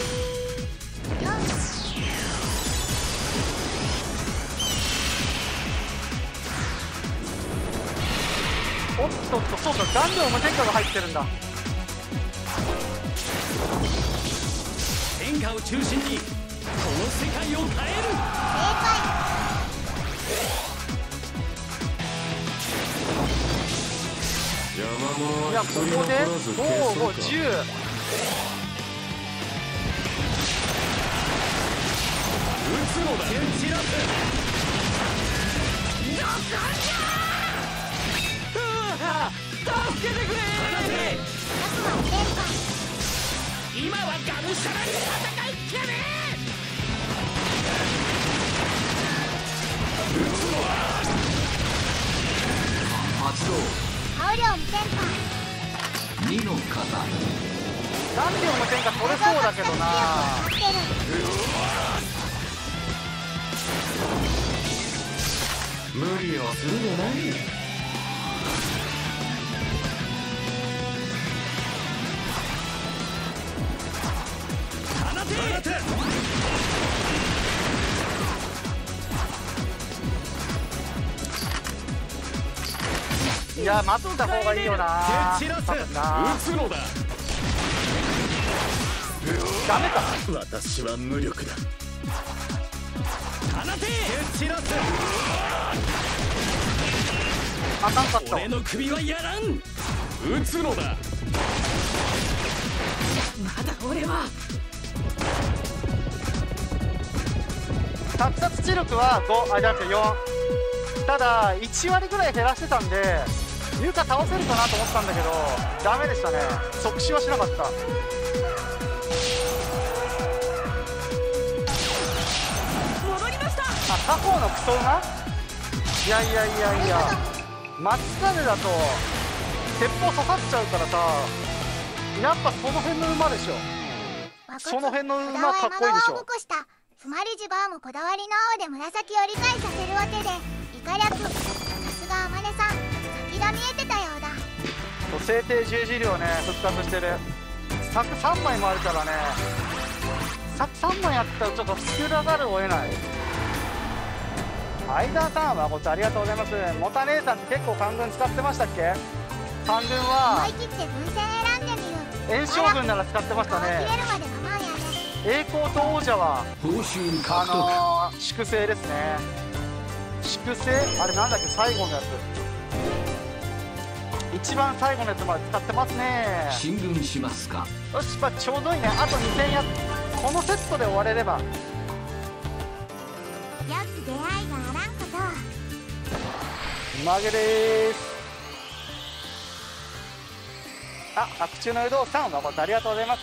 おっとっと、そうか、顔料無添加が入ってるんだ。 天下を中心にこの世界を変える。 正解。 いや、ここでご、ご、じゅう。 撃つのだ。蹴散らせ。助けてくれ。放て。 悪魔を連覇。 今はがむしゃらに戦いっきゃね。撃つのだ。 発動。 顔量無添加。 にの型。 顔料無添加取れそうだけどな。 無理をするでない。放て。放て。 いや、待った方がいいよな。 蹴散らせ。 多分な。 撃つのだ。 ダメか。 私は無力だ。放て。蹴散らせ。 あかんかった。 俺の首はやらん。撃つのだ。まだ俺は。 殺殺知力はご、あ、じゃなくてよん。ただいち割ぐらい減らしてたんでユカ倒せるかなと思ったんだけどダメでしたね。即死はしなかった。 戻りました。 あ、他方のクソ馬。いやいやいやいや、松金だと鉄砲刺さっちゃうからさ、やっぱその辺の馬でしょ。その辺の馬かっこいいでしょ。 つまりジバーもこだわりの青で紫を理解させるわけでイカ略。さすがあまねさん、先が見えてたようだ。 聖帝十字量ね復活してる。柵さんまいもあるからね、柵さんまいあったらちょっと作らざるを得ない。相田さんはこっちありがとうございます。モタ姉さんって結構官軍使ってましたっけ。官軍は思い切って分線選んでみる。 炎将軍なら使ってましたね。栄光と王者は報酬獲あ得。 のー、粛清ですね。粛清あれなんだっけ、最後のやつ、一番最後のやつまで使ってますね。 進軍しますか。 よし、まあ、ちょうどいいね。あとにせんやこのセットで終われれば。 よき出会いがあらんこと曲げでーす。あ、白昼の湯道さん、誠ありがとうございます。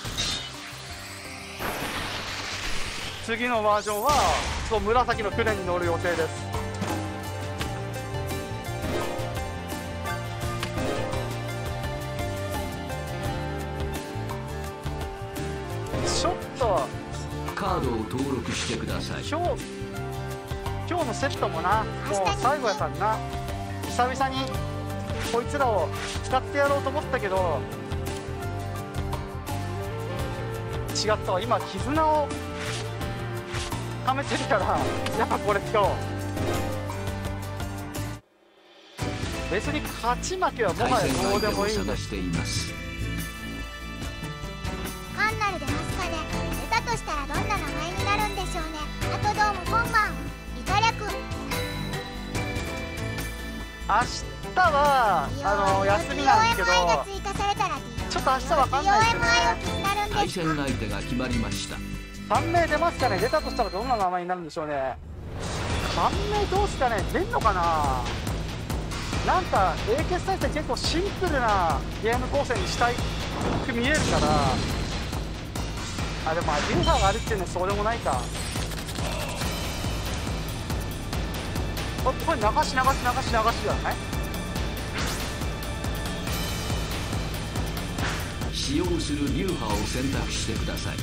次のバージョンはそう紫の船に乗る予定です。ちょっとカードを登録してください。 今日今日のセットもな、もう最後やからな。久々にこいつらを使ってやろうと思ったけど違ったわ。今絆をはめてるからやっぱこれ使おう。別に勝ち負けはもはやどうでもいいんだ。 しています。 カンナルでますかね。出たとしたらどんな名前になるんでしょうね。あとどうもこんばん。イタリア君。 明日はあの休みなんですけど、ちょっと明日わかんないですよね。 対戦相手が決まりました。 さん名出ますかね。出たとしたらどんな名前になるんでしょうね。さん名どうすかね。出んのかな。なんか英傑再生結構シンプルなゲーム構成にしたいく見えるから。あ、でもアジンハーがあるっていうのはそうでもないか。あ、これ流し流し流し流しじゃない。 使用する流派を選択してください。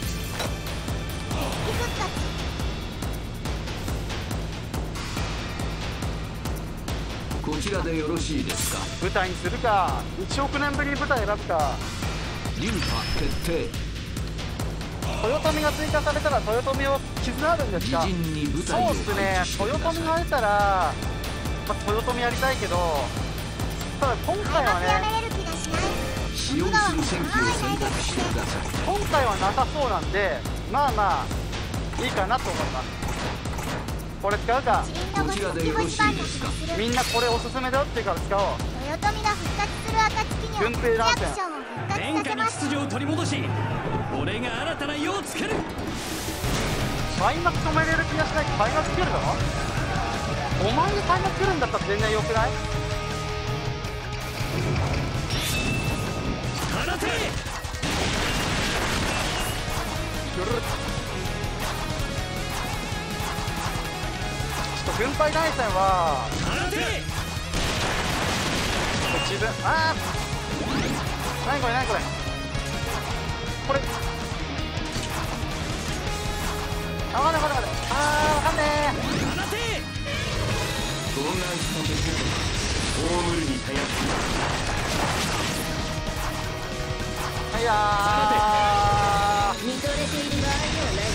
こちらでよろしいですか。 舞台にするか、いちおくねんぶりに舞台選ぶか。 流派決定。 豊臣が追加されたら豊臣を絆あるんですか。 自陣に舞台をそうですね、豊臣が出たら、まあ、豊臣やりたいけど、ただ今回はね使用する戦機を選択してください。 今回はなさそうなんで、まあまあいいかなと思います。これ使うか。 こちらでよろしいですか。 みんなこれおすすめだよっていうから使おう。 豊臣が復活する暁には軍兵乱戦、 天下に秩序を取り戻し、俺が新たな世をつける。 開幕止めれる気がしないけど開幕来るだろ。お前に開幕来るんだったら全然よくない。 放て。 ちょっと軍隊大戦は放て。 自分、ああ何これ何これこれ、あ、わかんないわかんない、あーわかんねえ。 放て。 妨害した敵を葬るに頼っていやー見とれている場合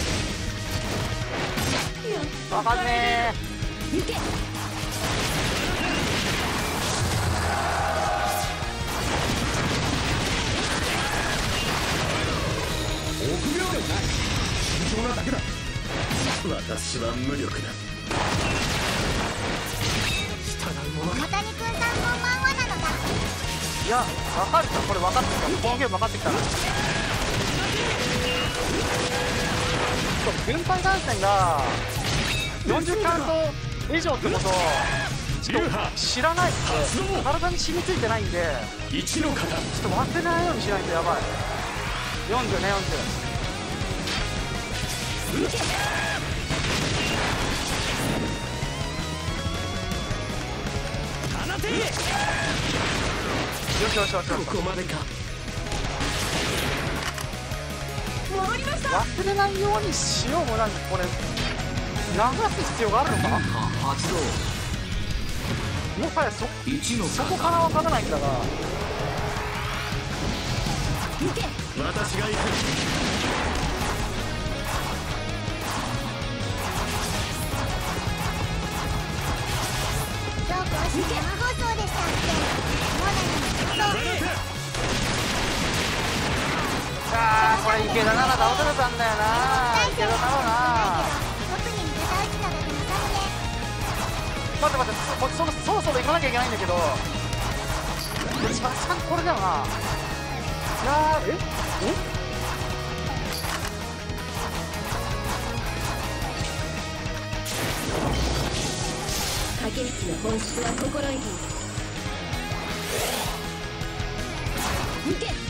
ではない。 わかんねえ。 行け。 臆病ではない。慎重なだけだ。私は無力だ。従う者が。 大谷君さんこんばんはなのだ。 いや、わかるか、これ分かってきた。このゲーム分かってきたな。そう、軍隊団戦がよんじゅうカウント以上ってことをちょっと知らないって体に染みついてないんで、 一の型。 ちょっと忘れないようにしないとやばい。よんじゅうね、よんじゅう。 放て。 よしよしよしよし。 ここまでか。 戻りました。 忘れないようにしようもない。これ流す必要があるのか。 流派発動。 もはやそ一のそこから分からないんだが。 行け。 私が行く。 そうこうして生放送でしたっけ。もう何もこれ池田なら倒せれたんだよな。池田ならな。 特に味方打ちのだけのサムで待って待って、そそろそろそろ行かなきゃいけないんだけど、さすがにこれだよな。いやー、ええ駆け引きの本質は心得ている。抜け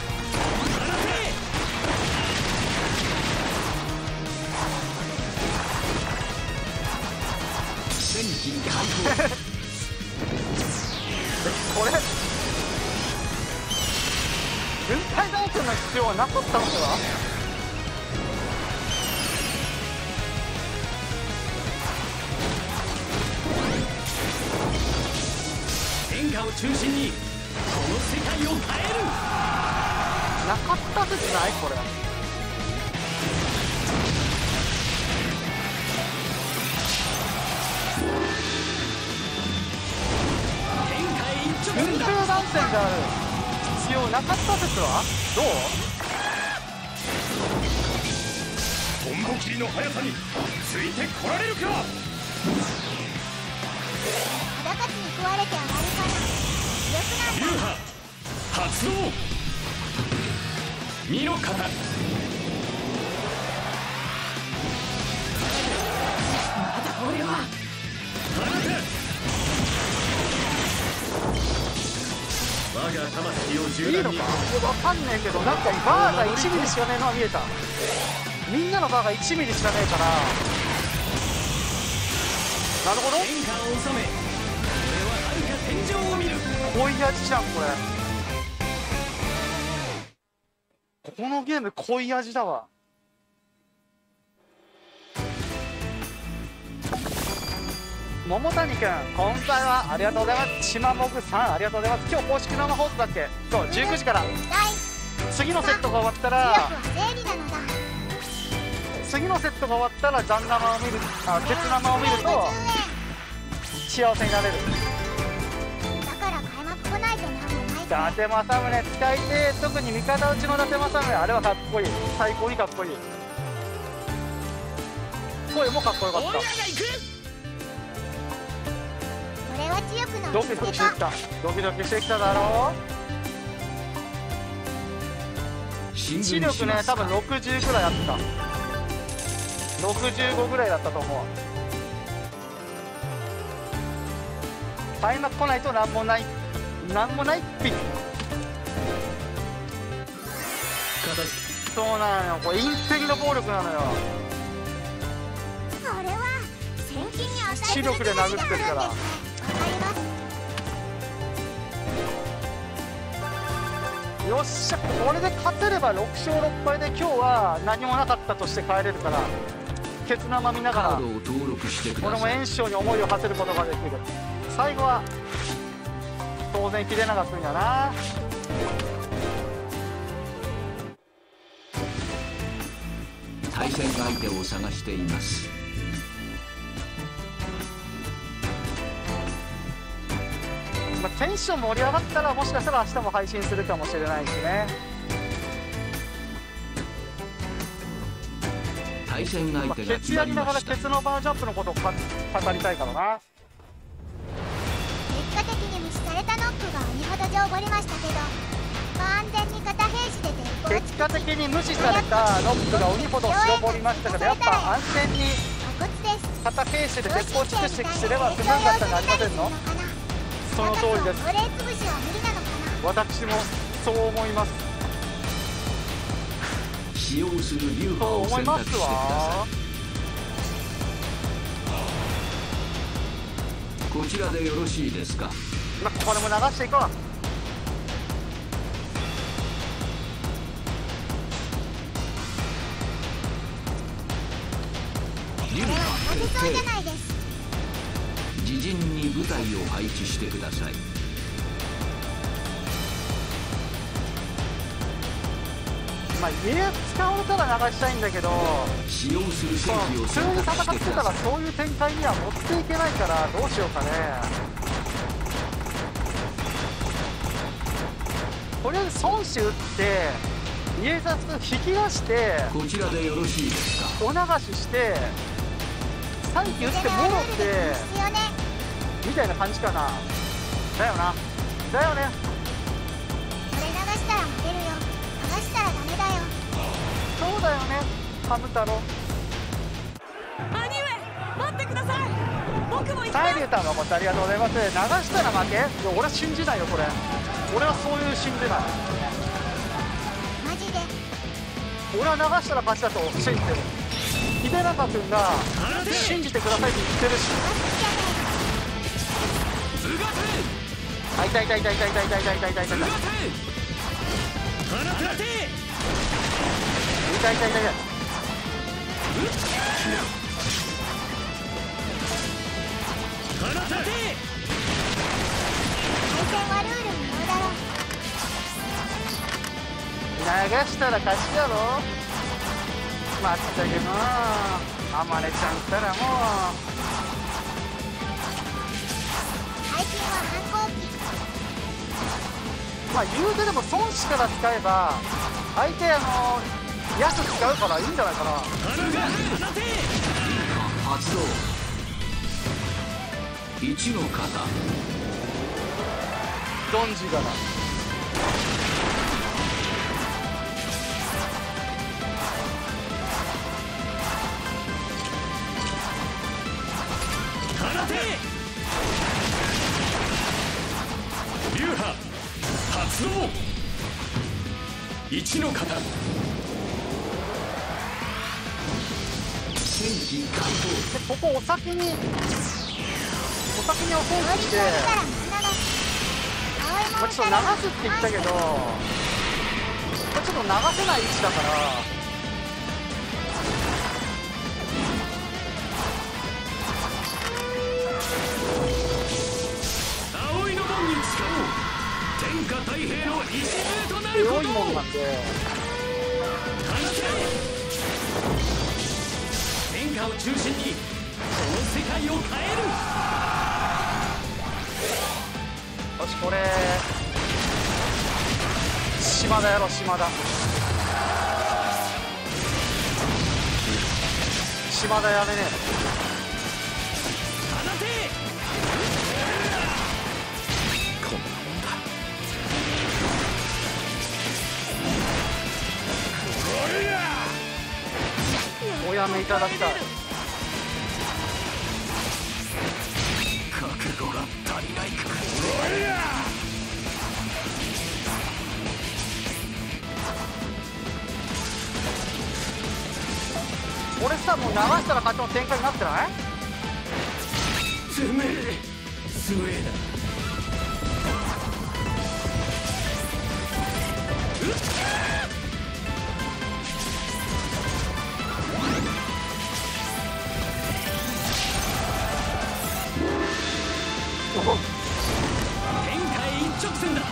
戦機解放これ軍隊ダンスの必要はなかったのか。 天下を中心にこの世界を変える。 なかったですないこれ。 天下へ一直軍線だ。 隊ダンスである必要なかった説はどう。 トンボ切りの速さについてこられるか。 裸勝ちに食われて上がるから強くな流んだ。 派発動。身の型。 俺は我が魂をい銃弾に。 いのかわかんねえけど、なんかバーがいちミリしかねえのは見えた。みんなのバーがいちミリしかねえから。なるほど、 天下を治め、俺は遥か天井を見る。 濃い味じゃんこれ。このゲーム濃い味だわ。桃谷くん、今回はありがとうございます。しまもぐさんありがとうございます。今日公式生放送だっけ。そうじゅうくじから。次のセットが終わったら威力は正義なのだ。 次のセットが終わったらジャン生を見る、あケツ生を見ると幸せになれる。 だから開幕来ないとなんもない伊ぜ。 達政宗使いて、特に味方打ちの伊達政宗、あれはかっこいい。最高にかっこいい。声もかっこよかった。 親が行く。 俺は強くのドキドキしてきた。ドキドキしてきただろう。 進視力ね軍します多分ろくじゅうぐらいあった。ろくじゅうごぐらいだったと思う。開幕来ないとなんもない、なんもないピッ。そうなのよ、これインテリの暴力なのよ。 それは戦金に与え視力で殴ってるから。 わかります。 よっしゃ、これで勝てればろくしょうろっぱいで今日は何もなかったとして帰れるから、ケツ生見ながらカードを登録してく俺もださい。 炎章に思いを馳せることができる。最後は当然秀長君やな。 対戦相手を探しています。 まあ、テンション盛り上がったらもしかしたら明日も配信するかもしれないしね。 対戦相まあ、 手がケツや決まりりながらケました。 ツのバージョンアップのことをか語りたいからな。 結果的に無視されたノックが鬼ほど上掘りましたけど、完全に片兵士で鉄砲結果的に無視されたノックが鬼ほど白ぼりましたけど、やっぱ安全に破骨です。 片兵士で鉄砲尽くしてすればスムーズだったんじゃありませんの。その通りです。 奴隷潰しは無理なのかな。 私もそう思います。 使用する流派そうを選思います択してくださわ。 い。こちらでよろしいですか。 まあ、これも流していこう。 流これは派負けそうじゃ決ないです。 定。自陣に部隊を配置してください。 まあ、家使われたら流したいんだけど、 使用するその戦機を普通に選戦ってたら択してください。 そういう展開には持っていけないからどうしようかね。とりあえず孫子打って家康引き出してこちらでよろしいですか。 お流ししてさんき打って戻ってですよね。 みたいな感じかな。だよなだよね。 それ流したら負けるよ。流したらダメだよ。 そうだよねハム太郎。 兄上待ってください。僕も行きます。 サイリューターのことありがとうございます。流したら負け。いや俺は信じないよこれ。俺はそういう信じない。 マジで俺は流したら勝ちだと信じてる。秀長君が信じてくださいって言ってるし。あ、痛い痛い痛い痛い痛い痛い痛い痛い痛い痛い痛い痛い痛い痛い痛い痛い対戦はルール無用だろ。 流したら勝ちやろ。まったくもうあまねちゃんったらもう最近は反抗期。 まあ言うてでも孫子から使えば相手あの役使うからいいんじゃないかな。 発動一の型ドンジガラ流派発動一の型戦機解でここお先にお先にお送りして、まあ、ちょっと流すって言ったけどこれちょっと流せない位置だから葵の門に誓おう。天下太平の礎となることを。 強いもんなんで天下を中心にこの世界を変える。 よしこれ島田やろ島田島田やれね放て。こんなもんだ。 おやめいただきたい。 覚悟が足りないか。 俺さもう流したら勝ちの展開になってない？ てめえすげえな。天下へ一直線だ。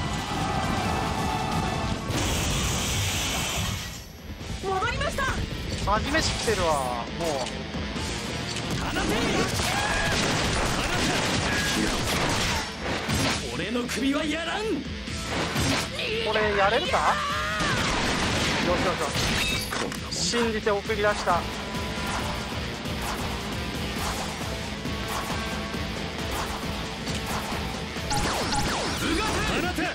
戻りました。 初め知ってるわもう。 放て。俺の首はやらん。 これやれるか？よしよしよし信じて送り出した。 放て。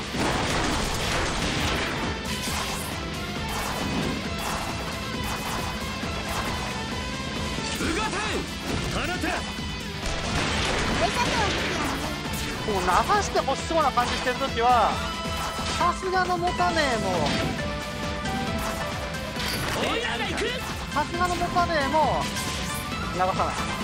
もう流してほしそうな感じしてるときはさすがの持たねえもさすがの持たねえも流さない。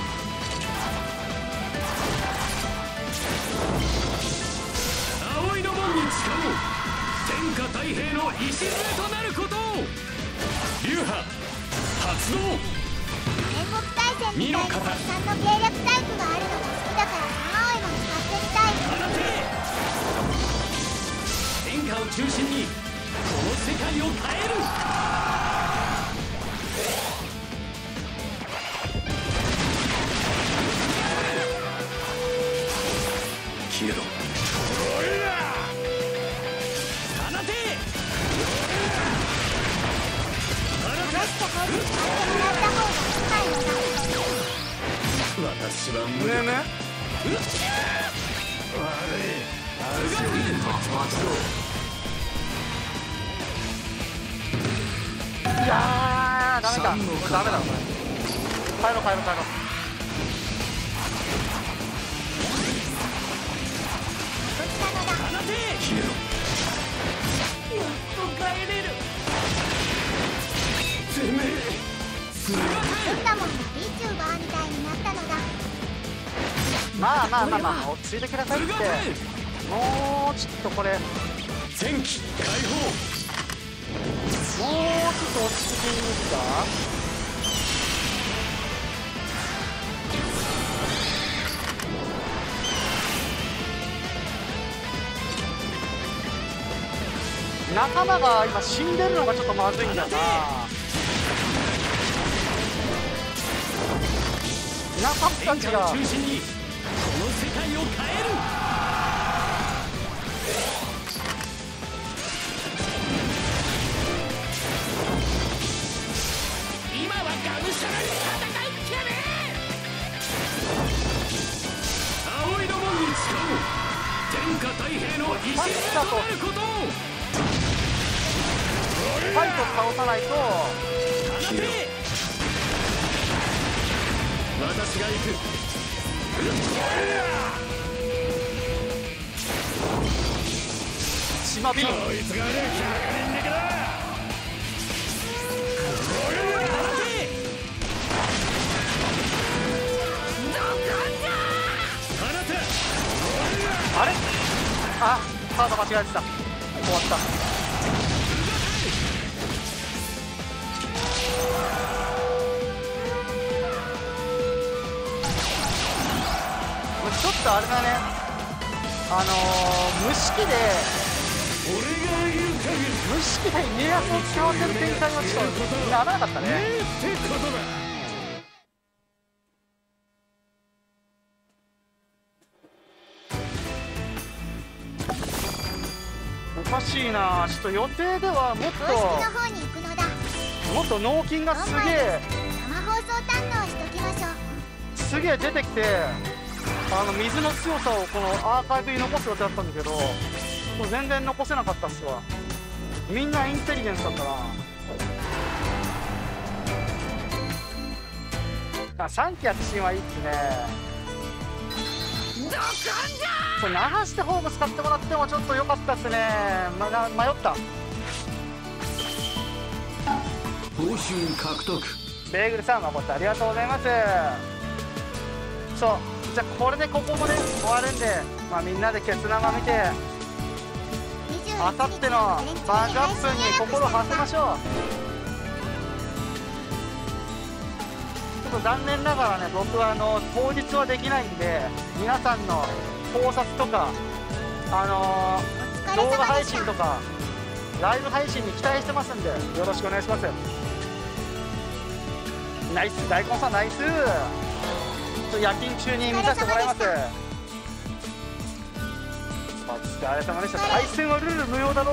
葵の門に誓おう。天下太平の礎となることを。流派発動。 戦国大戦みたいにたくさんの計略タイプがあるのが好きだから青いも使ってみたい。 放て。天下を中心にこの世界を変える。消えろ。放て。 私は無力。 ねえねいやーダメか、ダメだこれ。帰ろう帰ろう帰ろう。 放て。やっと帰れる。てめえすごい。 ブンダモンが VTuber みたいになったのだ。 まあまあまあまあ落ち着いてくださいって。もうちょっとこれもう戦機解放。 ちょっと落ち着いていいですか。仲間が今死んでるのがちょっとまずいんだな。仲間たちが中心にこの世界を変える。今はがむしゃらに戦いつけねえ。青いの門に誓おう。天下太平の礎となることを。 ファイト倒さないと。 放て。私が行く。 島火。 こいつがね、百人力だ。 あれあ、カード間違えてた。終わった。ちょっとあれだね、あのー、無式で俺がいる限り無式で家康を使わせる展開はちょっとならなかったね。 ってことだ。 おかしいな。ちょっと予定ではもっ公式の方に行くのだ。 ともっと脳筋がすげえ生放送堪能しときましょう。 すげえ出てきて、あの水の強さをこのアーカイブに残す予定だったんだけど、もう全然残せなかったっすわ。みんなインテリジェンスだったな。あ、さんきや自信はいいっすね。これ流してホーム使ってもらってもちょっと良かったっすね。まだ迷った。 報酬獲得。 ベーグルさん誠ありがとうございます。そうじゃあこれでここもね終わるんで、まあ、みんなでケツ生見てあさってのバージョンアップに心を馳せましょう。ちょっと残念ながらね、僕はあの当日はできないんで、皆さんの考察とか、あのー、動画配信とかライブ配信に期待してますんで、よろしくお願いします。ナイス大根さん、ナイス。ちょっと夜勤中に見させてもらいます。お疲れ様でした。対戦はルール無用だろ。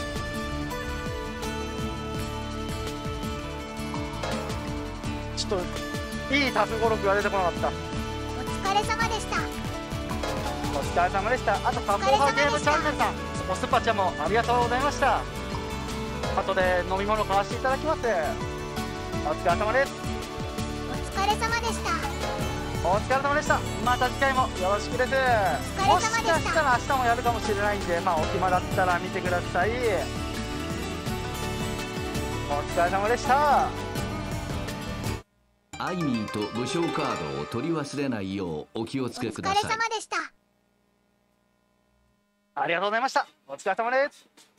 ちょっといいタフ語録が出てこなかった。 お疲れ様でした。 お疲れ様でした。あと加工派ゲームチャンネルさん、おスパチャもありがとうございました。後で飲み物買わせていただきます。お疲れ様です。 お疲れ様でした。 お疲れ様でした。また次回もよろしくです。もしかしたら明日もやるかもしれないんで、まあお暇だったら見てください。お疲れ様でした。 アイミーと武将カードを取り忘れないようお気をつけください。 お疲れ様でした。 ありがとうございました。お疲れ様です。